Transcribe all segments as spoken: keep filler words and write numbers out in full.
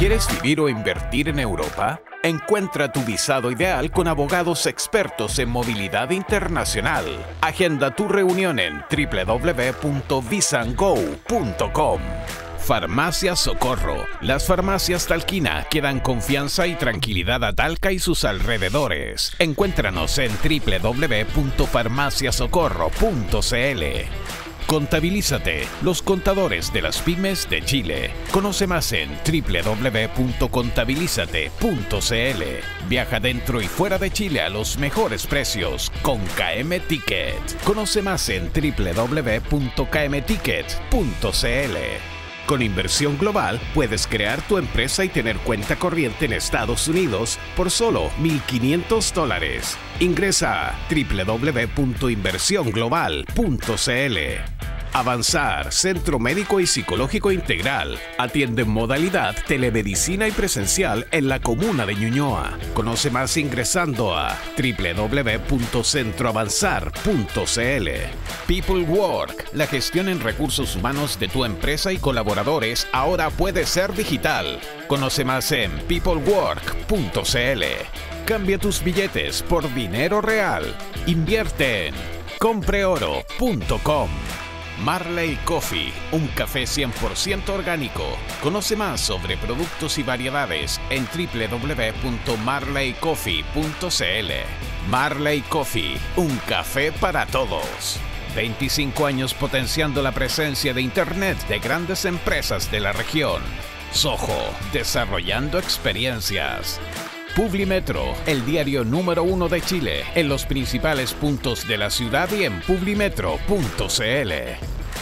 ¿Quieres vivir o invertir en Europa? Encuentra tu visado ideal con abogados expertos en movilidad internacional. Agenda tu reunión en doble u doble u doble u punto visa and go punto com. Farmacia Socorro. Las farmacias Talquina que dan confianza y tranquilidad a Talca y sus alrededores. Encuéntranos en doble u doble u doble u punto farmacia socorro punto c l. Contabilízate, los contadores de las pymes de Chile. Conoce más en doble u doble u doble u punto contabilizate punto c l. Viaja dentro y fuera de Chile a los mejores precios con K M Ticket. Conoce más en doble u doble u doble u punto k m ticket punto c l. Con Inversión Global puedes crear tu empresa y tener cuenta corriente en Estados Unidos por solo mil quinientos dólares. Ingresa a doble u doble u doble u punto inversión global punto c l. Avanzar, Centro Médico y Psicológico Integral. Atiende en modalidad telemedicina y presencial en la comuna de Ñuñoa. Conoce más ingresando a doble u doble u doble u punto centro avanzar punto c l. People Work. La gestión en recursos humanos de tu empresa y colaboradores ahora puede ser digital. Conoce más en people work punto c l. Cambia tus billetes por dinero real. Invierte en compre oro punto com. Marley Coffee, un café cien por ciento orgánico. Conoce más sobre productos y variedades en doble u doble u doble u punto marley coffee punto c l. Marley Coffee, un café para todos. veinticinco años potenciando la presencia de Internet de grandes empresas de la región. Soho, desarrollando experiencias. Publimetro, el diario número uno de Chile, en los principales puntos de la ciudad y en publimetro punto c l.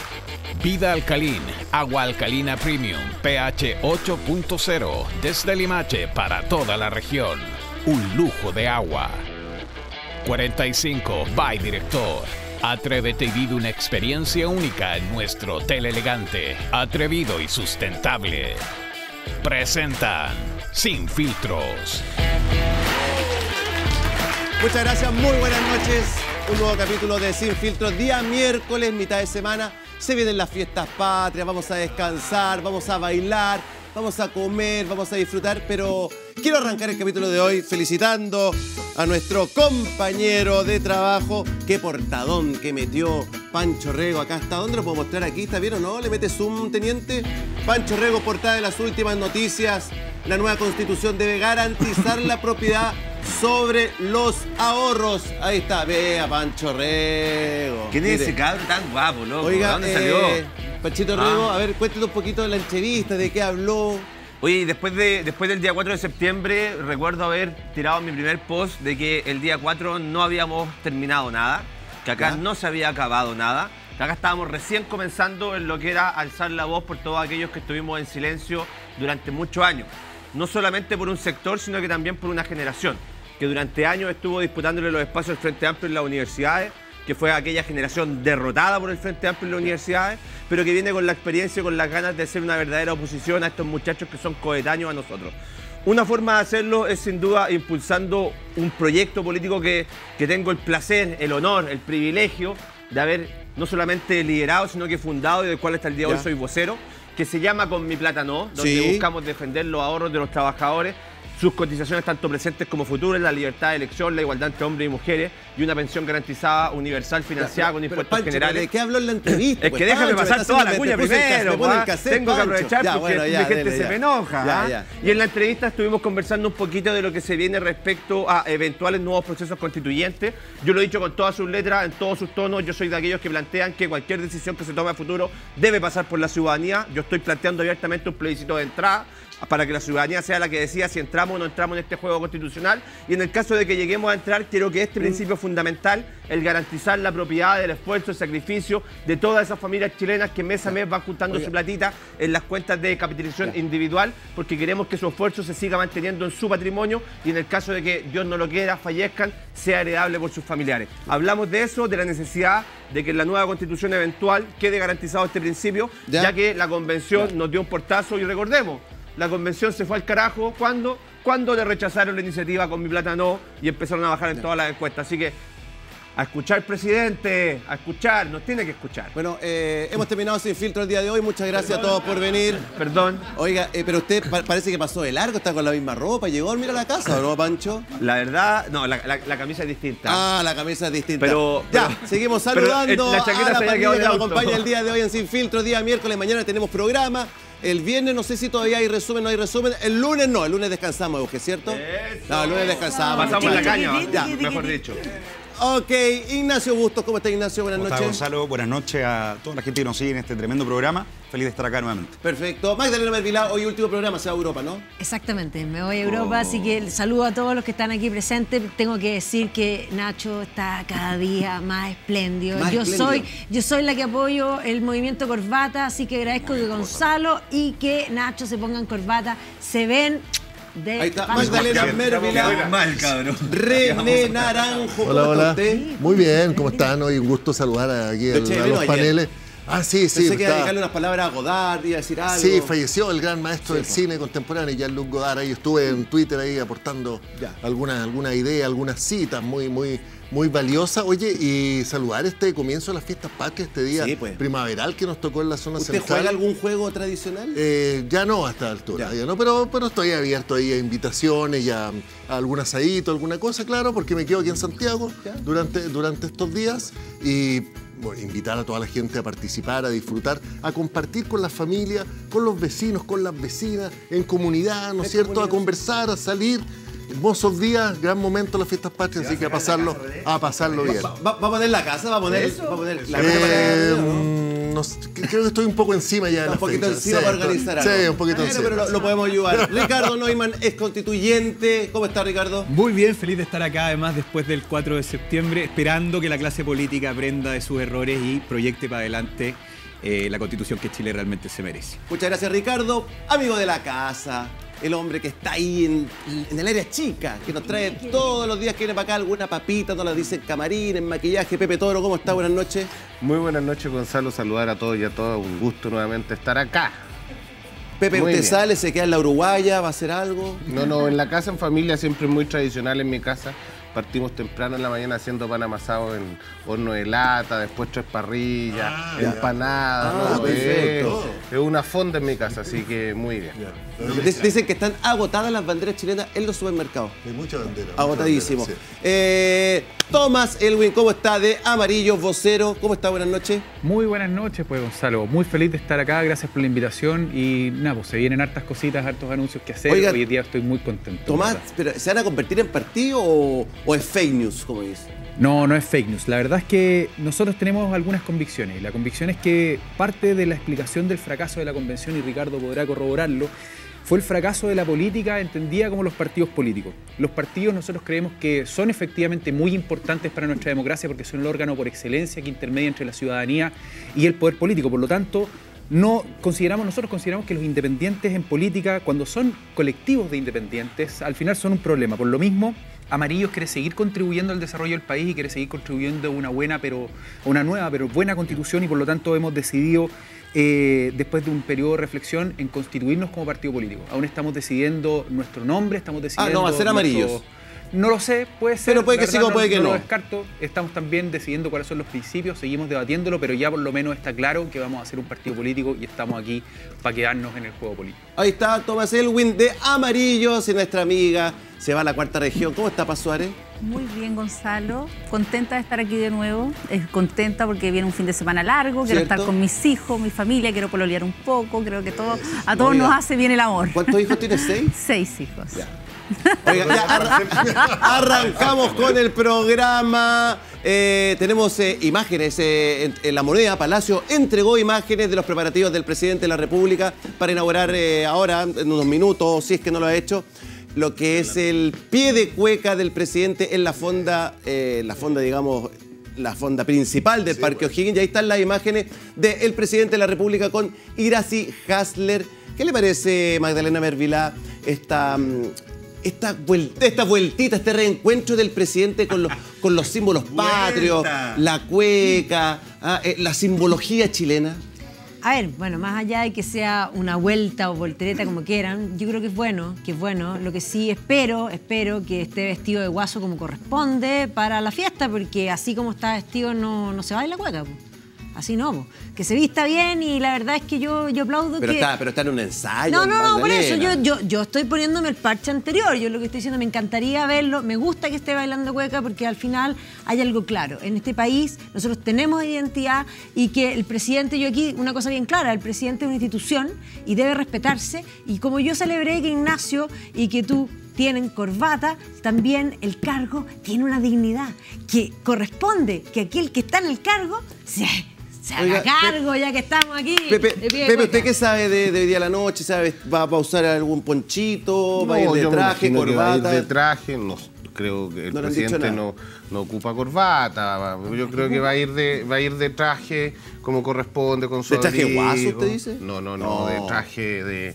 Vida Alcalín, agua alcalina premium, pH ocho punto cero, desde Limache para toda la región. Un lujo de agua. cuarenta y cinco by Director. Atrévete y vive una experiencia única en nuestro hotel elegante, atrevido y sustentable. Presentan Sin Filtros. Muchas gracias, muy buenas noches. Un nuevo capítulo de Sin Filtros, día miércoles, mitad de semana. Se vienen las fiestas patrias, vamos a descansar, vamos a bailar, vamos a comer, vamos a disfrutar, pero quiero arrancar el capítulo de hoy felicitando a nuestro compañero de trabajo. Qué portadón que metió Pancho Rego acá. ¿Hasta dónde lo puedo mostrar aquí? ¿Está bien o no? ¿Le mete zoom, teniente? Pancho Rego, portada de las últimas noticias. La nueva Constitución debe garantizar la propiedad sobre los ahorros. Ahí está, vea Pancho Rego. ¿Quién es ese cabrón tan guapo, loco? Oiga, ¿De dónde eh, salió? Panchito Ah. Rego, a ver, cuéntanos un poquito de la entrevista, de qué habló. Oye, después, de, después del día cuatro de septiembre, recuerdo haber tirado mi primer post de que el día cuatro no habíamos terminado nada, que acá ¿Ya? no se había acabado nada, que acá estábamos recién comenzando en lo que era alzar la voz por todos aquellos que estuvimos en silencio durante muchos años. No solamente por un sector, sino que también por una generación, que durante años estuvo disputándole los espacios al Frente Amplio en las universidades, que fue aquella generación derrotada por el Frente Amplio en las universidades, pero que viene con la experiencia y con las ganas de ser una verdadera oposición a estos muchachos que son coetáneos a nosotros. Una forma de hacerlo es sin duda impulsando un proyecto político que, que tengo el placer, el honor, el privilegio de haber no solamente liderado, sino que fundado y del cual hasta el día de hoy soy vocero, que se llama Con Mi Plata No, donde Sí. buscamos defender los ahorros de los trabajadores, sus cotizaciones tanto presentes como futuras, la libertad de elección, la igualdad entre hombres y mujeres y una pensión garantizada universal financiada Ya, con pero, impuestos Pancho, generales. ¿de qué habló en la entrevista? Es Pues, que déjame Pancho, pasar me toda está la cuña haciendo- me puse el primero, cas- me pone el pa. cassette, Tengo que Pancho. aprovechar Ya, porque bueno, ya, mi gente dele, se ya. me enoja. Ya, ¿ah? ya. Y en la entrevista estuvimos conversando un poquito de lo que se viene respecto a eventuales nuevos procesos constituyentes. Yo lo he dicho con todas sus letras, en todos sus tonos. Yo soy de aquellos que plantean que cualquier decisión que se tome a futuro debe pasar por la ciudadanía. Yo estoy planteando abiertamente un plebiscito de entrada para que la ciudadanía sea la que decida si entramos o no entramos en este juego constitucional. Y en el caso de que lleguemos a entrar, quiero que este principio fundamental, el garantizar la propiedad del esfuerzo, el sacrificio de todas esas familias chilenas que mes a mes van juntando Oiga. su platita en las cuentas de capitalización individual, porque queremos que su esfuerzo se siga manteniendo en su patrimonio y en el caso de que Dios no lo quiera, fallezcan, sea heredable por sus familiares. Hablamos de eso, de la necesidad de que en la nueva constitución eventual quede garantizado este principio, Ya. ya, que la convención nos dio un portazo y recordemos, la convención se fue al carajo cuando, cuando le rechazaron la iniciativa Con Mi Plata No y empezaron a bajar en todas las encuestas. Así que A escuchar, presidente, a escuchar, nos tiene que escuchar. Bueno, eh, hemos terminado Sin Filtro el día de hoy. Muchas gracias a todos por venir. Perdón. Oiga, eh, pero usted pa parece que pasó de largo, está con la misma ropa. ¿Llegó a dormir a la casa o no, Pancho? La verdad, no, la, la, la camisa es distinta. Ah, la camisa es distinta. Pero, ya, pero, seguimos saludando pero, eh, la chaqueta a la se había pandilla quedado que en el nos auto. acompaña el día de hoy en Sin Filtro, día miércoles. Mañana tenemos programa. El viernes no sé si todavía hay resumen, no hay resumen. El lunes no, el lunes descansamos, ¿es cierto? Eso. No, el lunes descansamos. Pasamos la caña, ya, mejor dicho. Ok, Ignacio Bustos, ¿cómo está Ignacio? Buenas ¿Cómo noches. está, Gonzalo? Buenas noches a toda la gente que nos sigue en este tremendo programa. Feliz de estar acá nuevamente. Perfecto. Magdalena Mervilá, hoy último programa, se va a Europa, ¿no? Exactamente, me voy a Europa, Oh. así que saludo a todos los que están aquí presentes. Tengo que decir que Nacho está cada día más espléndido. Más yo, espléndido. Soy, yo soy la que apoyo el movimiento corbata, así que agradezco que Gonzalo y que Nacho se pongan corbata. Se ven de Ahí está, panza. Magdalena Mervilá. mal, cabrón. René Naranjo, ¿cómo Hola, está hola. usted? Muy bien, ¿cómo están? Hoy un gusto saludar aquí Lo al- eché de a menos los ayer. paneles. Ah, sí, sí. Pensé que iba a está- dedicarle unas palabras a Godard, iba a decir algo. Sí, falleció el gran maestro Sí, del po. cine contemporáneo, Jean-Luc Godard. Ahí estuve en Twitter ahí aportando Ya. algunas alguna ideas, algunas citas muy, muy, muy valiosas. Oye, y saludar este comienzo de las fiestas patrias, este día Sí, pues. primaveral que nos tocó en la zona ¿Usted central. juega algún juego tradicional? Eh, ya no a esta altura, Ya. ya no, pero, pero estoy abierto ahí a invitaciones y a, a algún asadito, alguna cosa, claro, porque me quedo aquí en Santiago Ya. durante, durante estos días y bueno, invitar a toda la gente a participar, a disfrutar, a compartir con la familia, con los vecinos, con las vecinas, en comunidad, ¿no es En cierto? comunidad. A conversar, a salir. Hermosos días, gran momento las fiestas patrias, así que a pasarlo, a pasarlo bien. ¿Va, va- va a poner la casa? ¿Va a poner, va a poner la casa Eh, para ¿no? mm, no sé, creo que estoy un poco encima ya de Un la poquito fecha. encima Sí, para organizar Sí, algo. un poquito Bueno, encima. pero lo, lo podemos ayudar. Ricardo Neumann es constituyente. ¿Cómo está, Ricardo? Muy bien, feliz de estar acá, además después del cuatro de septiembre, esperando que la clase política aprenda de sus errores y proyecte para adelante eh, la constitución que Chile realmente se merece. Muchas gracias, Ricardo. Amigo de la casa, el hombre que está ahí en, en el área chica, que nos trae todos los días que viene para acá alguna papita, nos la dice en camarín, en maquillaje. Pepe Toro, ¿cómo está? Buenas noches. Muy buenas noches, Gonzalo. Saludar a todos y a todas. Un gusto nuevamente estar acá. Pepe, Muy usted bien. sale, se queda en la Uruguaya, va a hacer algo. No, no, en la casa, en familia, siempre muy tradicional en mi casa. Partimos temprano en la mañana haciendo pan amasado en horno de lata, después tres parrillas, empanadas. Ah, ¿no? perfecto. Es, es una fonda en mi casa, así que muy bien. Dic- Dicen que están agotadas las banderas chilenas en los supermercados. Hay mucha bandera. mucha Agotadísimo. bandera, sí. Eh, Tomás Elwin, ¿cómo está? De Amarillo, vocero. ¿Cómo está? Buenas noches. Muy buenas noches, pues Gonzalo. Muy feliz de estar acá, gracias por la invitación. Y nada, pues se vienen hartas cositas, hartos anuncios que hacer. Oiga, Hoy día estoy muy contento. Tomás, ¿verdad? pero ¿se van a convertir en partido o, o es fake news, como dice? No, no es fake news. La verdad es que nosotros tenemos algunas convicciones. Y la convicción es que parte de la explicación del fracaso de la convención, y Ricardo podrá corroborarlo, fue el fracaso de la política entendida como los partidos políticos. Los partidos nosotros creemos que son efectivamente muy importantes para nuestra democracia porque son el órgano por excelencia que intermedia entre la ciudadanía y el poder político. Por lo tanto, no consideramos, nosotros consideramos que los independientes en política, cuando son colectivos de independientes, al final son un problema. Por lo mismo, Amarillos quiere seguir contribuyendo al desarrollo del país y quiere seguir contribuyendo a una buena, pero a una nueva, pero buena constitución, y por lo tanto hemos decidido, eh, después de un periodo de reflexión, en constituirnos como partido político. Aún estamos decidiendo nuestro nombre, estamos decidiendo... Ah, no, va a ser nuestro- Amarillos. No lo sé, puede ser. Pero puede la que sí, verdad como puede que no no. lo descarto. Estamos también decidiendo cuáles son los principios, seguimos debatiéndolo, pero ya por lo menos está claro que vamos a hacer un partido político y estamos aquí para quedarnos en el juego político. Ahí está Tomás Elwin de Amarillos y nuestra amiga se va a la cuarta región. ¿Cómo está, Paz Suárez? Muy bien, Gonzalo. Contenta de estar aquí de nuevo. Eh, contenta porque viene un fin de semana largo. Quiero ¿Cierto? estar con mis hijos, mi familia. Quiero pololear un poco. Creo que todo, a todos Oiga, nos hace bien el amor. ¿Cuántos hijos tienes? ¿Seis? Seis hijos. Ya. Oiga, ya arran- arrancamos con el programa. Eh, tenemos eh, imágenes. eh, en, en La Moneda, Palacio entregó imágenes de los preparativos del presidente de la República para inaugurar eh, ahora, en unos minutos, si es que no lo ha hecho, lo que es el pie de cueca del presidente en la fonda, eh, la fonda, digamos, la fonda principal del Parque O'Higgins. Y ahí están las imágenes del presidente de la República con Iracy Hasler. ¿Qué le parece, Magdalena Mervilá, esta, mm, esta, vuel- esta vueltita, este reencuentro del presidente con los, con los símbolos patrios, la cueca, ah, eh, la simbología chilena? A ver, bueno, más allá de que sea una vuelta o voltereta como quieran, yo creo que es bueno, que es bueno. Lo que sí espero, espero que esté vestido de guaso como corresponde para la fiesta, porque así como está vestido no, no se baila cueca, po. Así no, po. Que se vista bien y la verdad es que yo, yo aplaudo pero que... Está, pero está en un ensayo. No, no, no, por eso Magdalena. yo, yo, yo estoy poniéndome el parche anterior. Yo lo que estoy diciendo, me encantaría verlo. Me gusta que esté bailando cueca porque al final hay algo claro. En este país nosotros tenemos identidad y que el presidente, yo aquí, una cosa bien clara, el presidente es una institución y debe respetarse. Y como yo celebré que Ignacio y que tú tienen corbata, también el cargo tiene una dignidad que corresponde que aquel que está en el cargo se... Se haga Oiga, cargo, ya que estamos aquí. Pepe, de pie de Pepe, cueca. ¿usted qué sabe de, de hoy día a la noche? ¿Sabe, va, va a usar algún ponchito? ¿Va a ir No, de yo me traje, imagino que va a ir corbata? de traje, no, creo que el No le han dicho presidente nada. no, no ocupa corbata, va- yo creo que va a ir de, va a ir de traje como corresponde, con su ¿De traje abrigo. guaso, usted dice? No, no, no, No. de traje de,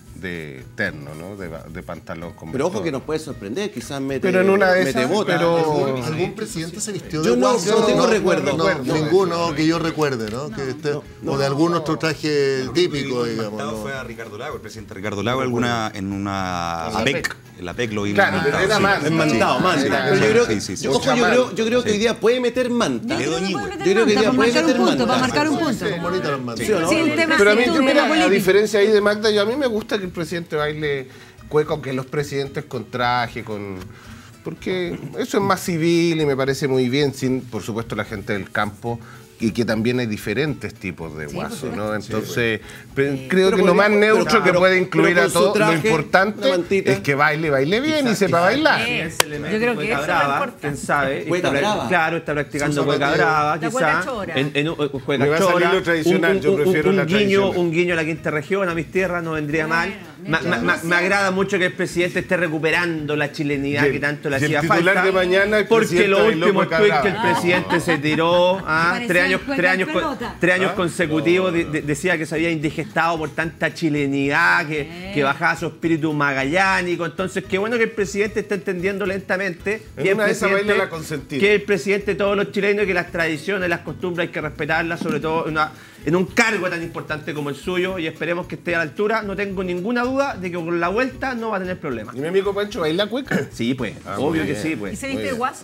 de terno, ¿no? De, de pantalón con Pero ojo vestón. que nos puede sorprender, quizás mete, Pero en una de mete esas, bota. pero- ¿Algún, algún presidente se vistió de Yo no- guaso? no tengo recuerdo. No, No, ninguno que yo recuerde, ¿no? Que esté- o de algún otro traje típico, digamos. ¿no? Fue a Ricardo Lago, el presidente Ricardo Lago, alguna, en una APEC. En la APEC lo vimos. Claro, mantado, era sí. más. Es mandado, manta. Era- Pero yo creo que, Sí, sí, sí. yo- ojo, yo creo, yo creo que hoy día puede meter manta. Yo creo que puede Yo meter creo que manta, ya para puede marcar un meter punto, manta. para marcar un punto. Son bonitas las mantas. ¿Sí o no? Sí, el tema Pero a es mí, que tú, mira, tema a político. diferencia ahí de Magda, yo a mí me gusta que el presidente baile cueca, aunque los presidentes con traje, con... Porque eso es más civil y me parece muy bien, sin, por supuesto, la gente del campo, y que también hay diferentes tipos de guaso, ¿no? Entonces, pe- creo Pero que lo más podría- neutro pero- que pero- puede incluir pero a con su todo, traje, lo importante una mantita. es que baile, baile bien y sepa bailar. Eh, Ese elemento yo creo que cueca eso es lo brava, importante. quién sabe. Cueca Está pra- brava. Claro, está practicando Su cueca zapateo. brava, La quizá. cueca chora. En, en, un- cueca Me va a salir chora, lo tradicional, un- un- yo prefiero un- la un guiño, tradicional. un guiño a la quinta región, a mis tierras, no vendría mal. Ma- ma- ma- me agrada mucho que el presidente esté recuperando la chilenidad Y el- que tanto le y el hacía titular falta. de mañana, el porque presidente lo bailó último cueca tweet que el brava. presidente se tiró, ah, Parecía tres años, cueca tres años, en con- pelota. tres años consecutivos, de- de- decía que se había indigestado por tanta chilenidad, que, que bajaba su espíritu magallánico. Entonces, qué bueno que el presidente está entendiendo lentamente En que el una de esas presidente- baila la consentida. que el presidente de todos los chilenos y que las tradiciones, las costumbres hay que respetarlas, sobre todo en, una- en un cargo tan importante como el suyo, y esperemos que esté a la altura. No tengo ninguna duda de que con la vuelta no va a tener problemas. ¿Y mi amigo Pancho baila cueca? Sí, pues, Ah, muy obvio que bien. sí, ¿Y pues. se viste de guaso?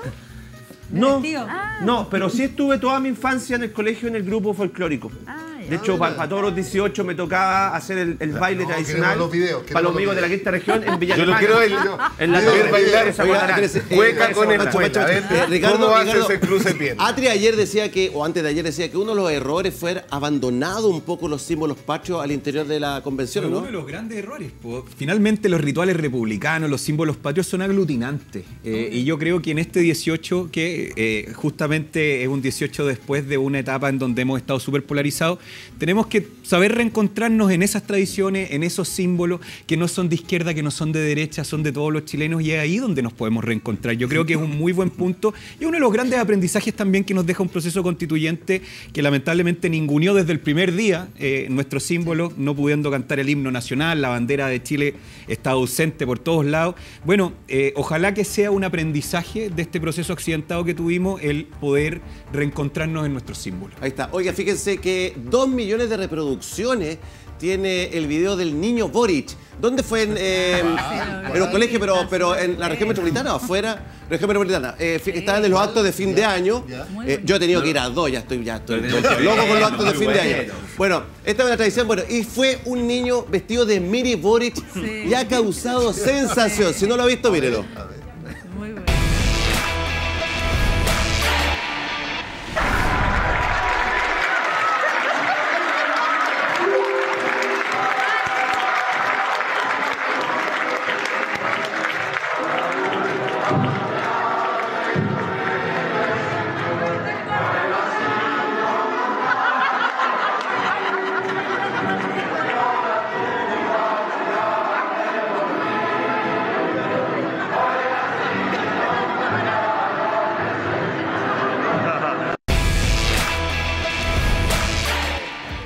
No, Vestido. no, pero sí estuve toda mi infancia en el colegio en el grupo folclórico. Ah, ya. De hecho, para todos los dieciocho me tocaba hacer el, el baile no, tradicional queremos los videos, queremos para los los amigos de la videos. quinta región en Villa Yo lo Alemana. quiero bailar. En la Quiero torre, bailar. esa Oiga, guatará. espérese, eh, Cueca Esa con el guatará. cueca. A ver, Eh, Ricardo, ¿cómo hace Ricardo, ese cruce de piernas? Atri ayer decía que, o antes de ayer decía que uno de los errores fue haber abandonado un poco los símbolos patrios al interior de la convención, Fue ¿no? uno de los grandes errores. po. Finalmente los rituales republicanos, los símbolos patrios son aglutinantes. Eh, y yo creo que en este dieciocho, que eh, justamente es un dieciocho después de una etapa en donde hemos estado súper polarizados, tenemos que saber reencontrarnos en esas tradiciones, en esos símbolos que no son de izquierda, que no son de derecha, son de todos los chilenos, y es ahí donde nos podemos reencontrar. Yo creo que es un muy buen punto y uno de los grandes aprendizajes también que nos deja un proceso constituyente que lamentablemente ninguneó desde el primer día eh, nuestros símbolos, no pudiendo cantar el himno nacional, la bandera de Chile está ausente por todos lados. Bueno, eh, ojalá que sea un aprendizaje de este proceso accidentado que tuvimos, el poder reencontrarnos en nuestros símbolos. Ahí está. Oiga, fíjense que dos millones de reproducciones tiene el video del niño Boric. ¿Dónde fue? En, eh, en los colegios, pero, pero en la región metropolitana o afuera. Región metropolitana. Eh, fi- estaban en los actos de fin de año. Eh, yo he tenido que ir a dos, ya estoy, ya estoy, estoy loco con los actos de fin de año. Bueno, esta es una tradición, bueno, y fue un niño vestido de Miri Boric y ha causado sensación. Si no lo ha visto, mírelo. Muy bueno.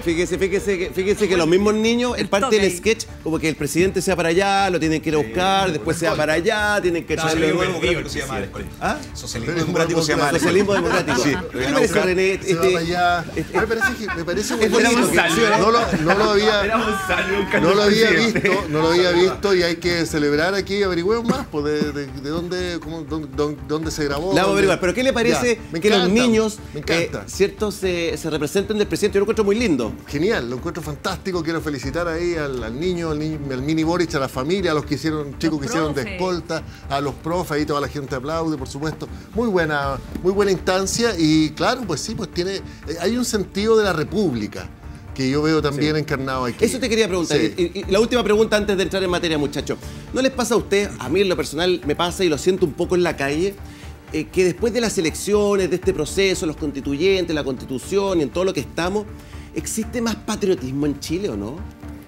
fíjese, fíjese, que- fíjese que los mismos niños, en parte del sketch, como que el presidente sea para allá, lo tienen que ir a buscar, después sea para allá, tienen que echarle Socialismo luego. democrático se llama el colegio. ¿Ah? Socialismo democrático se llama el Socialismo colegio. democrático. Sí. ¿Qué le parece, René? Se va Este- para allá. Me parece que me parece muy Es bonito. bonito, Sí, ¿sí? No lo, no lo había, Era Gonzalo, un no candidato lo había presidente. visto, no lo había visto y hay que celebrar aquí, averigüemos más, pues de, de, de dónde, cómo, dónde, dónde- dónde se grabó. La vamos a dónde- averiguar. Pero ¿qué le parece Ya, me que los encanta, niños, me encanta. eh, cierto, se, se representen del presidente? Yo lo encuentro muy lindo. Genial, lo encuentro fantástico. Quiero felicitar ahí al, al niño, al, niño, al mini Boric, a la familia, a los que hicieron, chicos que hicieron de profes. escolta, a los profes, ahí toda la gente aplaude, por supuesto. Muy buena, muy buena instancia y claro, pues sí, pues tiene, eh, hay un sentido de la república que yo veo también encarnado aquí. Eso te quería preguntar. Sí. Y, y la última pregunta antes de entrar en materia, muchachos. ¿No les pasa a usted, a mí en lo personal me pasa y lo siento un poco en la calle, eh, que después de las elecciones, de este proceso, los constituyentes, la constitución y en todo lo que estamos, ¿existe más patriotismo en Chile o no?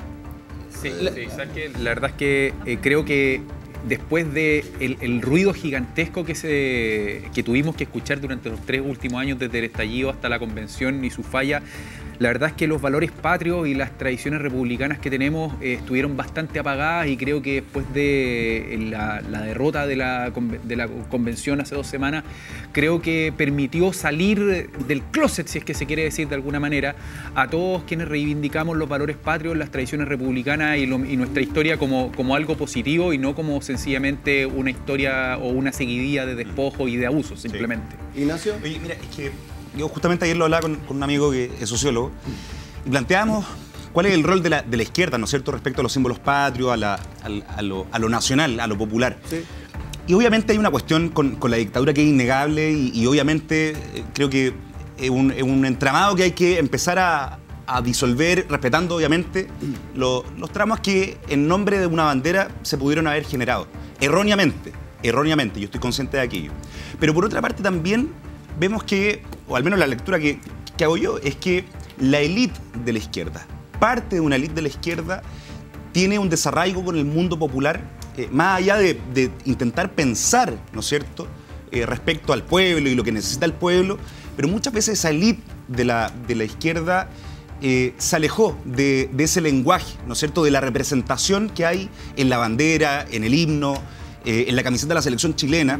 Sí, sí, ¿sabes qué? La verdad es que eh, creo que después de el, el ruido gigantesco que, se, que tuvimos que escuchar durante los tres últimos años, desde el estallido hasta la convención y su falla, la verdad es que los valores patrios y las tradiciones republicanas que tenemos eh, estuvieron bastante apagadas y creo que después de la, la derrota de la, conven- de la convención hace dos semanas, creo que permitió salir del closet, si es que se quiere decir de alguna manera, a todos quienes reivindicamos los valores patrios, las tradiciones republicanas y, lo- y nuestra historia como, como algo positivo y no como sencillamente una historia o una seguidilla de despojos y de abusos, simplemente. Ignacio. Oye, mira, es que yo justamente ayer lo hablaba con, con un amigo que es sociólogo y planteamos cuál es el rol de la, de la izquierda, ¿no es cierto?, respecto a los símbolos patrios, a, la- al- a lo, a lo nacional, a lo popular. Sí. Y obviamente hay una cuestión con, con la dictadura que es innegable y, y obviamente eh, creo que es un, es un entramado que hay que empezar a, a disolver, respetando obviamente lo- los tramos que en nombre de una bandera se pudieron haber generado. Erróneamente, erróneamente, yo estoy consciente de aquello. Pero por otra parte también vemos que, o al menos la lectura que, que hago yo, es que la élite de la izquierda, parte de una élite de la izquierda, tiene un desarraigo con el mundo popular, eh, más allá de, de intentar pensar, ¿no es cierto?, eh, respecto al pueblo y lo que necesita el pueblo, pero muchas veces esa élite de la, de la izquierda eh, se alejó de, de ese lenguaje, ¿no es cierto?, de la representación que hay en la bandera, en el himno, eh, en la camiseta de la selección chilena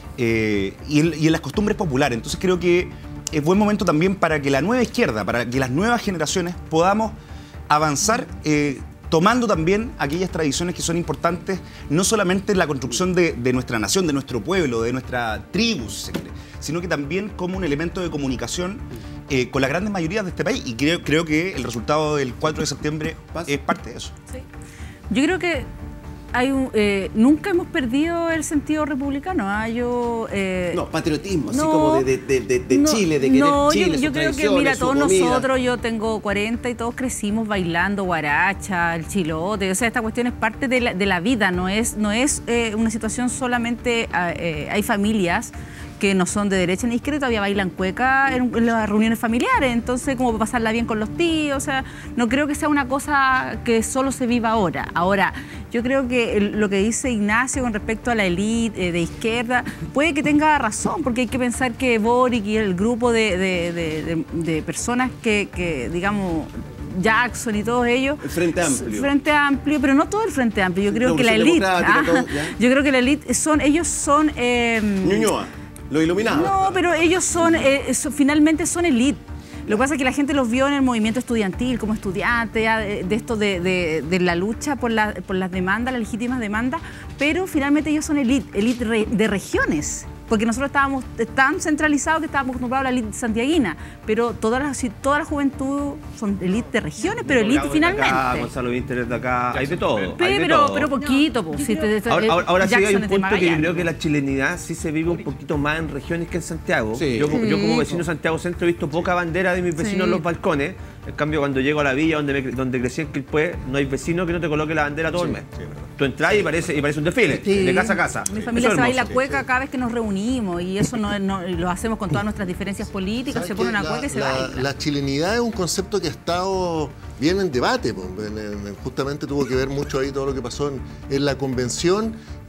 eh, y, en, y en las costumbres populares. Entonces creo que es buen momento también para que la nueva izquierda, para que las nuevas generaciones podamos avanzar eh, tomando también aquellas tradiciones que son importantes, no solamente en la construcción de, de nuestra nación, de nuestro pueblo, de nuestra tribu, si se quiere, sino que también como un elemento de comunicación eh, con las grandes mayorías de este país. Y creo, creo que el resultado del cuatro de septiembre es parte de eso. Sí. Yo creo que hay un, eh, nunca hemos perdido el sentido republicano. ¿ah? Yo, eh, No, patriotismo, así no, como de, de- de- de no, Chile, de querer no, Chile, yo, sus yo creo que, tradiciones, mira, su todos comida. nosotros, yo tengo cuarenta y todos crecimos bailando guaracha, el chilote, o sea, esta cuestión es parte de la, de la vida, no es, no es eh, una situación solamente, eh, hay familias que no son de derecha ni izquierda y todavía bailan cueca en, en las reuniones familiares, entonces como pasarla bien con los tíos, o sea, no creo que sea una cosa que solo se viva ahora. Ahora, yo creo que el- lo que dice Ignacio con respecto a la élite eh, de izquierda, puede que tenga razón, porque hay que pensar que Boric y el grupo de, de- de- de- de personas que, que, digamos, Jackson y todos ellos. El Frente Amplio. Frente Amplio, pero no todo el Frente Amplio. Yo creo que la Revolución élite. Democrática, ajá, todo, ya. yo creo que la élite son, ellos son. eh, Ñuñoa, los iluminados. no, pero ellos son, eh, so- finalmente son élite. Lo que pasa es que la gente los vio en el movimiento estudiantil, como estudiantes, ya, de, de esto de, de- de la lucha por, la- por las demandas, las legítimas demandas, pero finalmente ellos son élite, élite re- de regiones. Porque nosotros estábamos tan centralizados que estábamos acostumbrados a la élite santiaguina, pero toda la, si- toda la juventud son élite de regiones, pero élite Bravo es de acá, finalmente. Gonzalo Vinter es de acá, hay de todo. hay de Pero, todo. pero poquito, pues. Si te- Ahora, ahora- ahora sí hay Jackson un es de punto que yo Magallanes. creo que la chilenidad sí se vive un poquito más en regiones que en Santiago. Sí. Yo, yo como Sí, vecino de Santiago Centro he visto poca bandera de mis vecinos Sí. en los balcones. En cambio, cuando llego a la villa donde, me- donde crecí en Quilpué, no hay vecino que no te coloque la bandera todo el mes. Tú entras y parece, y parece un desfile, Sí. de casa a casa. Mi Eso familia es se baila hermoso. cueca cada vez que nos reunimos y eso no, no- y lo hacemos con todas nuestras diferencias políticas, ¿Sabes se pone qué? una La- cueca y se la, baila. la chilenidad es un concepto que ha estado bien en debate. Po. En- en- justamente tuvo que ver mucho ahí todo lo que pasó en, en la convención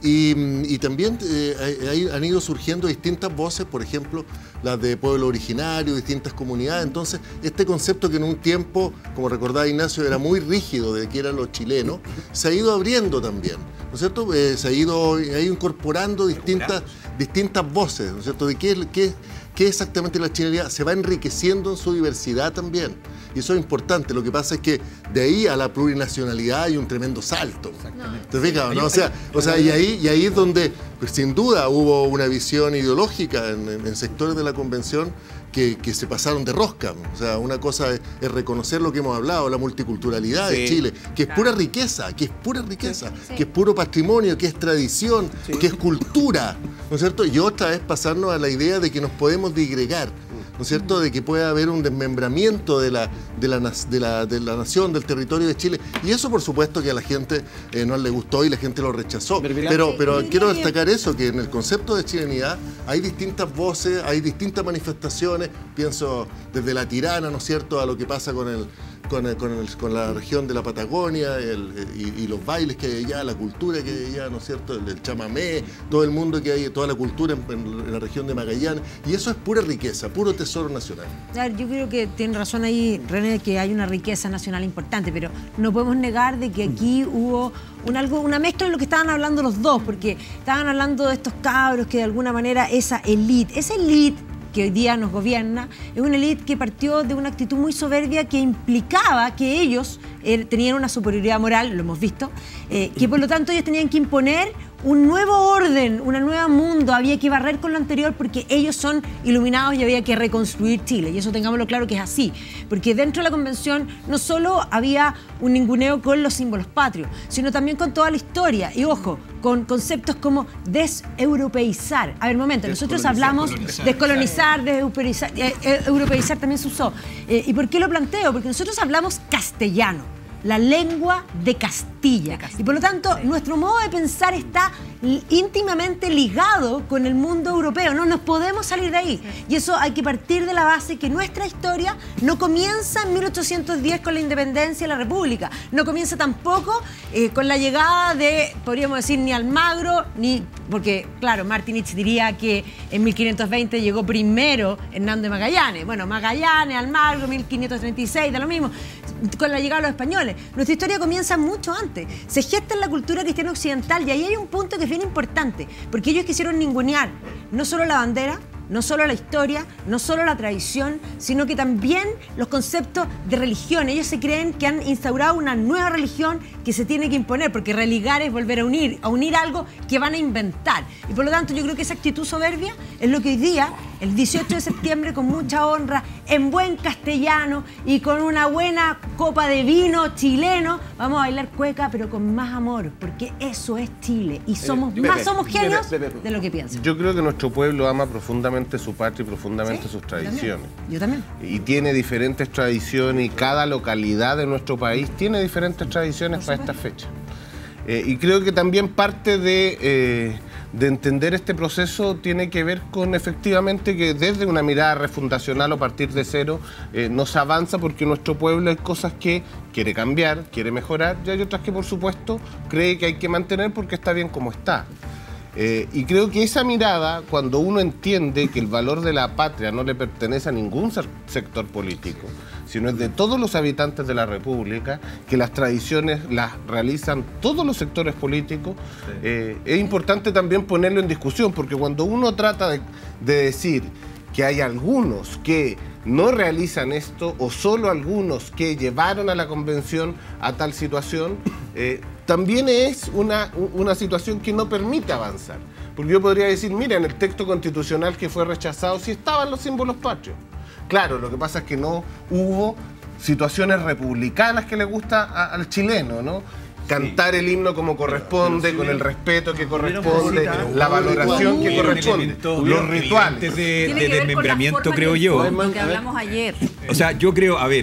Y, y también eh, hay, han ido surgiendo distintas voces, por ejemplo, las de pueblo originario, distintas comunidades. Entonces, este concepto que en un tiempo, como recordaba Ignacio, era muy rígido de que eran los chilenos, se ha ido abriendo también, ¿no es cierto? Eh, se ha ido, ha ido incorporando distintas, distintas voces, ¿no es cierto? De qué, qué, qué exactamente la chilenidad se va enriqueciendo en su diversidad también. Y eso es importante. Lo que pasa es que de ahí a la plurinacionalidad hay un tremendo salto. ¿Te fijas? ¿No? O sea, o sea y, ahí, y ahí es donde, pues, sin duda, hubo una visión ideológica en, en, en sectores de la convención que, que se pasaron de rosca. O sea, una cosa es, es reconocer lo que hemos hablado, la multiculturalidad sí, de Chile, que es pura riqueza, que es pura riqueza, sí, sí. que es puro patrimonio, que es tradición, sí. que es cultura, ¿no es cierto? Y otra es pasarnos a la idea de que nos podemos digregar, ¿no es cierto?, de que pueda haber un desmembramiento de la, de la, de la, de la nación, del territorio de Chile. Y eso, por supuesto, que a la gente eh, no le gustó y la gente lo rechazó. Pero, pero quiero destacar eso, que en el concepto de chilenidad hay distintas voces, hay distintas manifestaciones. Pienso desde la tirana, ¿no es cierto?, a lo que pasa con el... Con, el, con, el, con la región de la Patagonia el, y, y los bailes que hay allá, la cultura que hay allá, ¿no es cierto? El, el chamamé, todo el mundo que hay, toda la cultura en, en la región de Magallanes. Y eso es pura riqueza, puro tesoro nacional. Claro, yo creo que tiene razón ahí, René, que hay una riqueza nacional importante, pero no podemos negar de que aquí hubo un algo, una mezcla en lo que estaban hablando los dos, porque estaban hablando de estos cabros que de alguna manera esa élite, esa élite que hoy día nos gobierna, es una élite que partió de una actitud muy soberbia que implicaba que ellos eh, tenían una superioridad moral, lo hemos visto, eh, que por lo tanto ellos tenían que imponer un nuevo orden, un nuevo mundo, había que barrer con lo anterior porque ellos son iluminados y había que reconstruir Chile, y eso tengámoslo claro que es así, porque dentro de la convención no solo había un ninguneo con los símbolos patrios, sino también con toda la historia, y ojo, con conceptos como deseuropeizar. A ver, momento, nosotros hablamos descolonizar, descolonizar deseuropeizar, eh, eh, europeizar también se usó. Eh, ¿Y por qué lo planteo? Porque nosotros hablamos castellano, la lengua de Castilla. Y por lo tanto, nuestro modo de pensar está íntimamente ligado con el mundo europeo. No nos podemos salir de ahí. Y eso hay que partir de la base que nuestra historia no comienza en mil ochocientos diez con la independencia de la República. No comienza tampoco eh, con la llegada de, podríamos decir, ni Almagro, ni... Porque, claro, Martinich diría que en mil quinientos veinte llegó primero Hernando de Magallanes. Bueno, Magallanes, Almagro, mil quinientos treinta y seis, da lo mismo. Con la llegada de los españoles. Nuestra historia comienza mucho antes. Se gesta en la cultura cristiana occidental y ahí hay un punto que es bien importante, porque ellos quisieron ningunear no solo la bandera, no solo la historia, no solo la tradición, sino que también los conceptos de religión. Ellos se creen que han instaurado una nueva religión que se tiene que imponer, porque religar es volver a unir, a unir algo que van a inventar. Y por lo tanto yo creo que esa actitud soberbia es lo que hoy día, el dieciocho de septiembre, con mucha honra, en buen castellano y con una buena copa de vino chileno, vamos a bailar cueca, pero con más amor, porque eso es Chile y somos eh, más Pepe, homogéneos Pepe, Pepe. de lo que piensan. Yo creo que nuestro pueblo ama profundamente su patria y profundamente ¿Sí? sus tradiciones. Yo también. Y tiene diferentes tradiciones y cada localidad de nuestro país tiene diferentes tradiciones para esta fecha. Eh, y creo que también parte de, eh, de entender este proceso tiene que ver con efectivamente que desde una mirada refundacional o partir de cero eh, nos avanza, porque nuestro pueblo hay cosas que quiere cambiar, quiere mejorar, y hay otras que por supuesto cree que hay que mantener porque está bien como está. Eh, y creo que esa mirada, cuando uno entiende que el valor de la patria no le pertenece a ningún sector político, sino es de todos los habitantes de la República, que las tradiciones las realizan todos los sectores políticos, eh, es importante también ponerlo en discusión, porque cuando uno trata de, de decir que hay algunos que no realizan esto, o solo algunos que llevaron a la convención a tal situación, eh, también es una, una situación que no permite avanzar. Porque yo podría decir, mira, en el texto constitucional que fue rechazado sí estaban los símbolos patrios. Claro, lo que pasa es que no hubo situaciones republicanas que le gusta a, al chileno, ¿no? Cantar sí. el himno como corresponde, sí, con el respeto que corresponde, la valoración que corresponde, los rituales. De, de desmembramiento, creo yo. Lo que hablamos ayer. O sea, yo creo, a ver,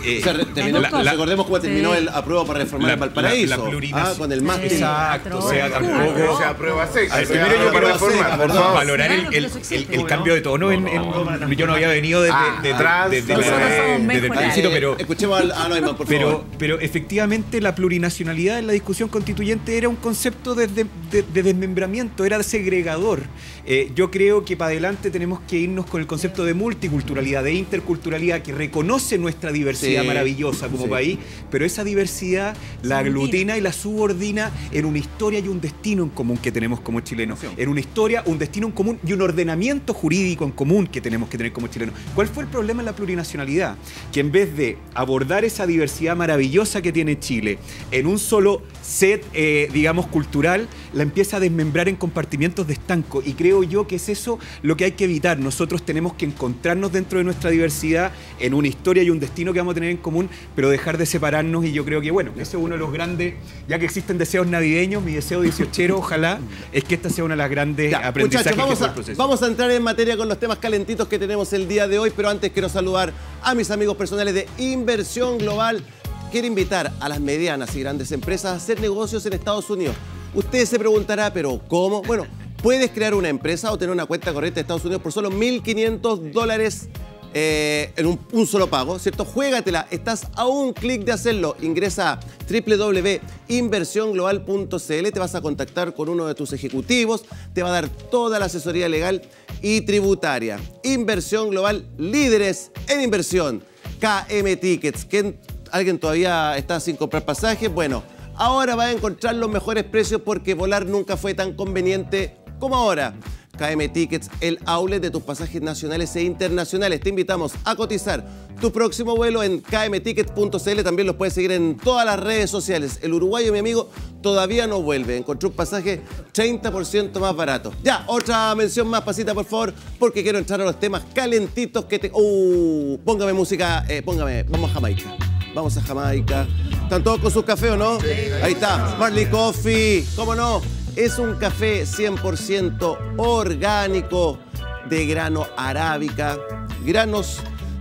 Eh, o sea, re- terminó- la- la- recordemos cómo terminó Sí. el apruebo para reformar La- el Valparaíso. la- la plurinac- ah, con el máster. Exacto, o sea, Sí. tampoco... Se aprueba seca. A ver, se primero yo aprueba quiero reforma, seca, por perdón. favor. valorar el, Claro, pero el- eso existe. el- el cambio de tono. En, en- yo no había venido desde, Ah, desde- atrás, desde la- nosotros somos desde el mejores. plebiscito, pero... Escuchemos a, a Neumann, por Pero, favor. pero efectivamente la plurinacionalidad en la discusión constituyente era un concepto de, de- de- de desmembramiento, era segregador. Eh, yo creo que para adelante tenemos que irnos con el concepto de multiculturalidad, de interculturalidad, que reconoce nuestra diversidad Sí. maravillosa como Sí. país, pero esa diversidad la aglutina y la subordina en una historia y un destino en común que tenemos como chilenos. En una historia, un destino en común y un ordenamiento jurídico en común que tenemos que tener como chilenos. ¿Cuál fue el problema en la plurinacionalidad? Que en vez de abordar esa diversidad maravillosa que tiene Chile en un solo set, eh, digamos, cultural, la empieza a desmembrar en compartimientos de estanco. Y creo yo que es eso lo que hay que evitar. Nosotros tenemos que encontrarnos dentro de nuestra diversidad en una historia y un destino que vamos a tener en común, pero dejar de separarnos. Y yo creo que, bueno, ese es uno de los grandes, ya que existen deseos navideños, mi deseo dieciochero, ojalá, es que esta sea una de las grandes Ya, aprendizajes muchachos, vamos que fue a, el proceso. vamos a entrar en materia con los temas calentitos que tenemos el día de hoy, pero antes quiero saludar a mis amigos personales de Inversión Global. Quiero invitar a las medianas y grandes empresas a hacer negocios en Estados Unidos. Usted se preguntará, ¿pero cómo? Bueno, puedes crear una empresa o tener una cuenta corriente de Estados Unidos por solo mil quinientos dólares eh, en un, un solo pago, ¿cierto? Juégatela, estás a un clic de hacerlo. Ingresa a doble u doble u doble u punto inversión global punto c l, te vas a contactar con uno de tus ejecutivos, te va a dar toda la asesoría legal y tributaria. Inversión Global, líderes en inversión. K M Tickets. ¿Quién- ¿Alguien todavía está sin comprar pasajes? Bueno, ahora va a encontrar los mejores precios porque volar nunca fue tan conveniente como ahora. K M Tickets, el outlet de tus pasajes nacionales e internacionales. Te invitamos a cotizar tu próximo vuelo en k m tickets punto c l. También los puedes seguir en todas las redes sociales. El uruguayo, mi amigo, todavía no vuelve. Encontró un pasaje treinta por ciento más barato. Ya, otra mención más, pasita, por favor, porque quiero entrar a los temas calentitos que te... Uh, póngame música, eh, póngame, vamos a Jamaica. Vamos a Jamaica. ¿Están todos con sus cafés o no? Ahí está, Marley Coffee. ¿Cómo no? Es un café cien por ciento orgánico de grano arábica. Granos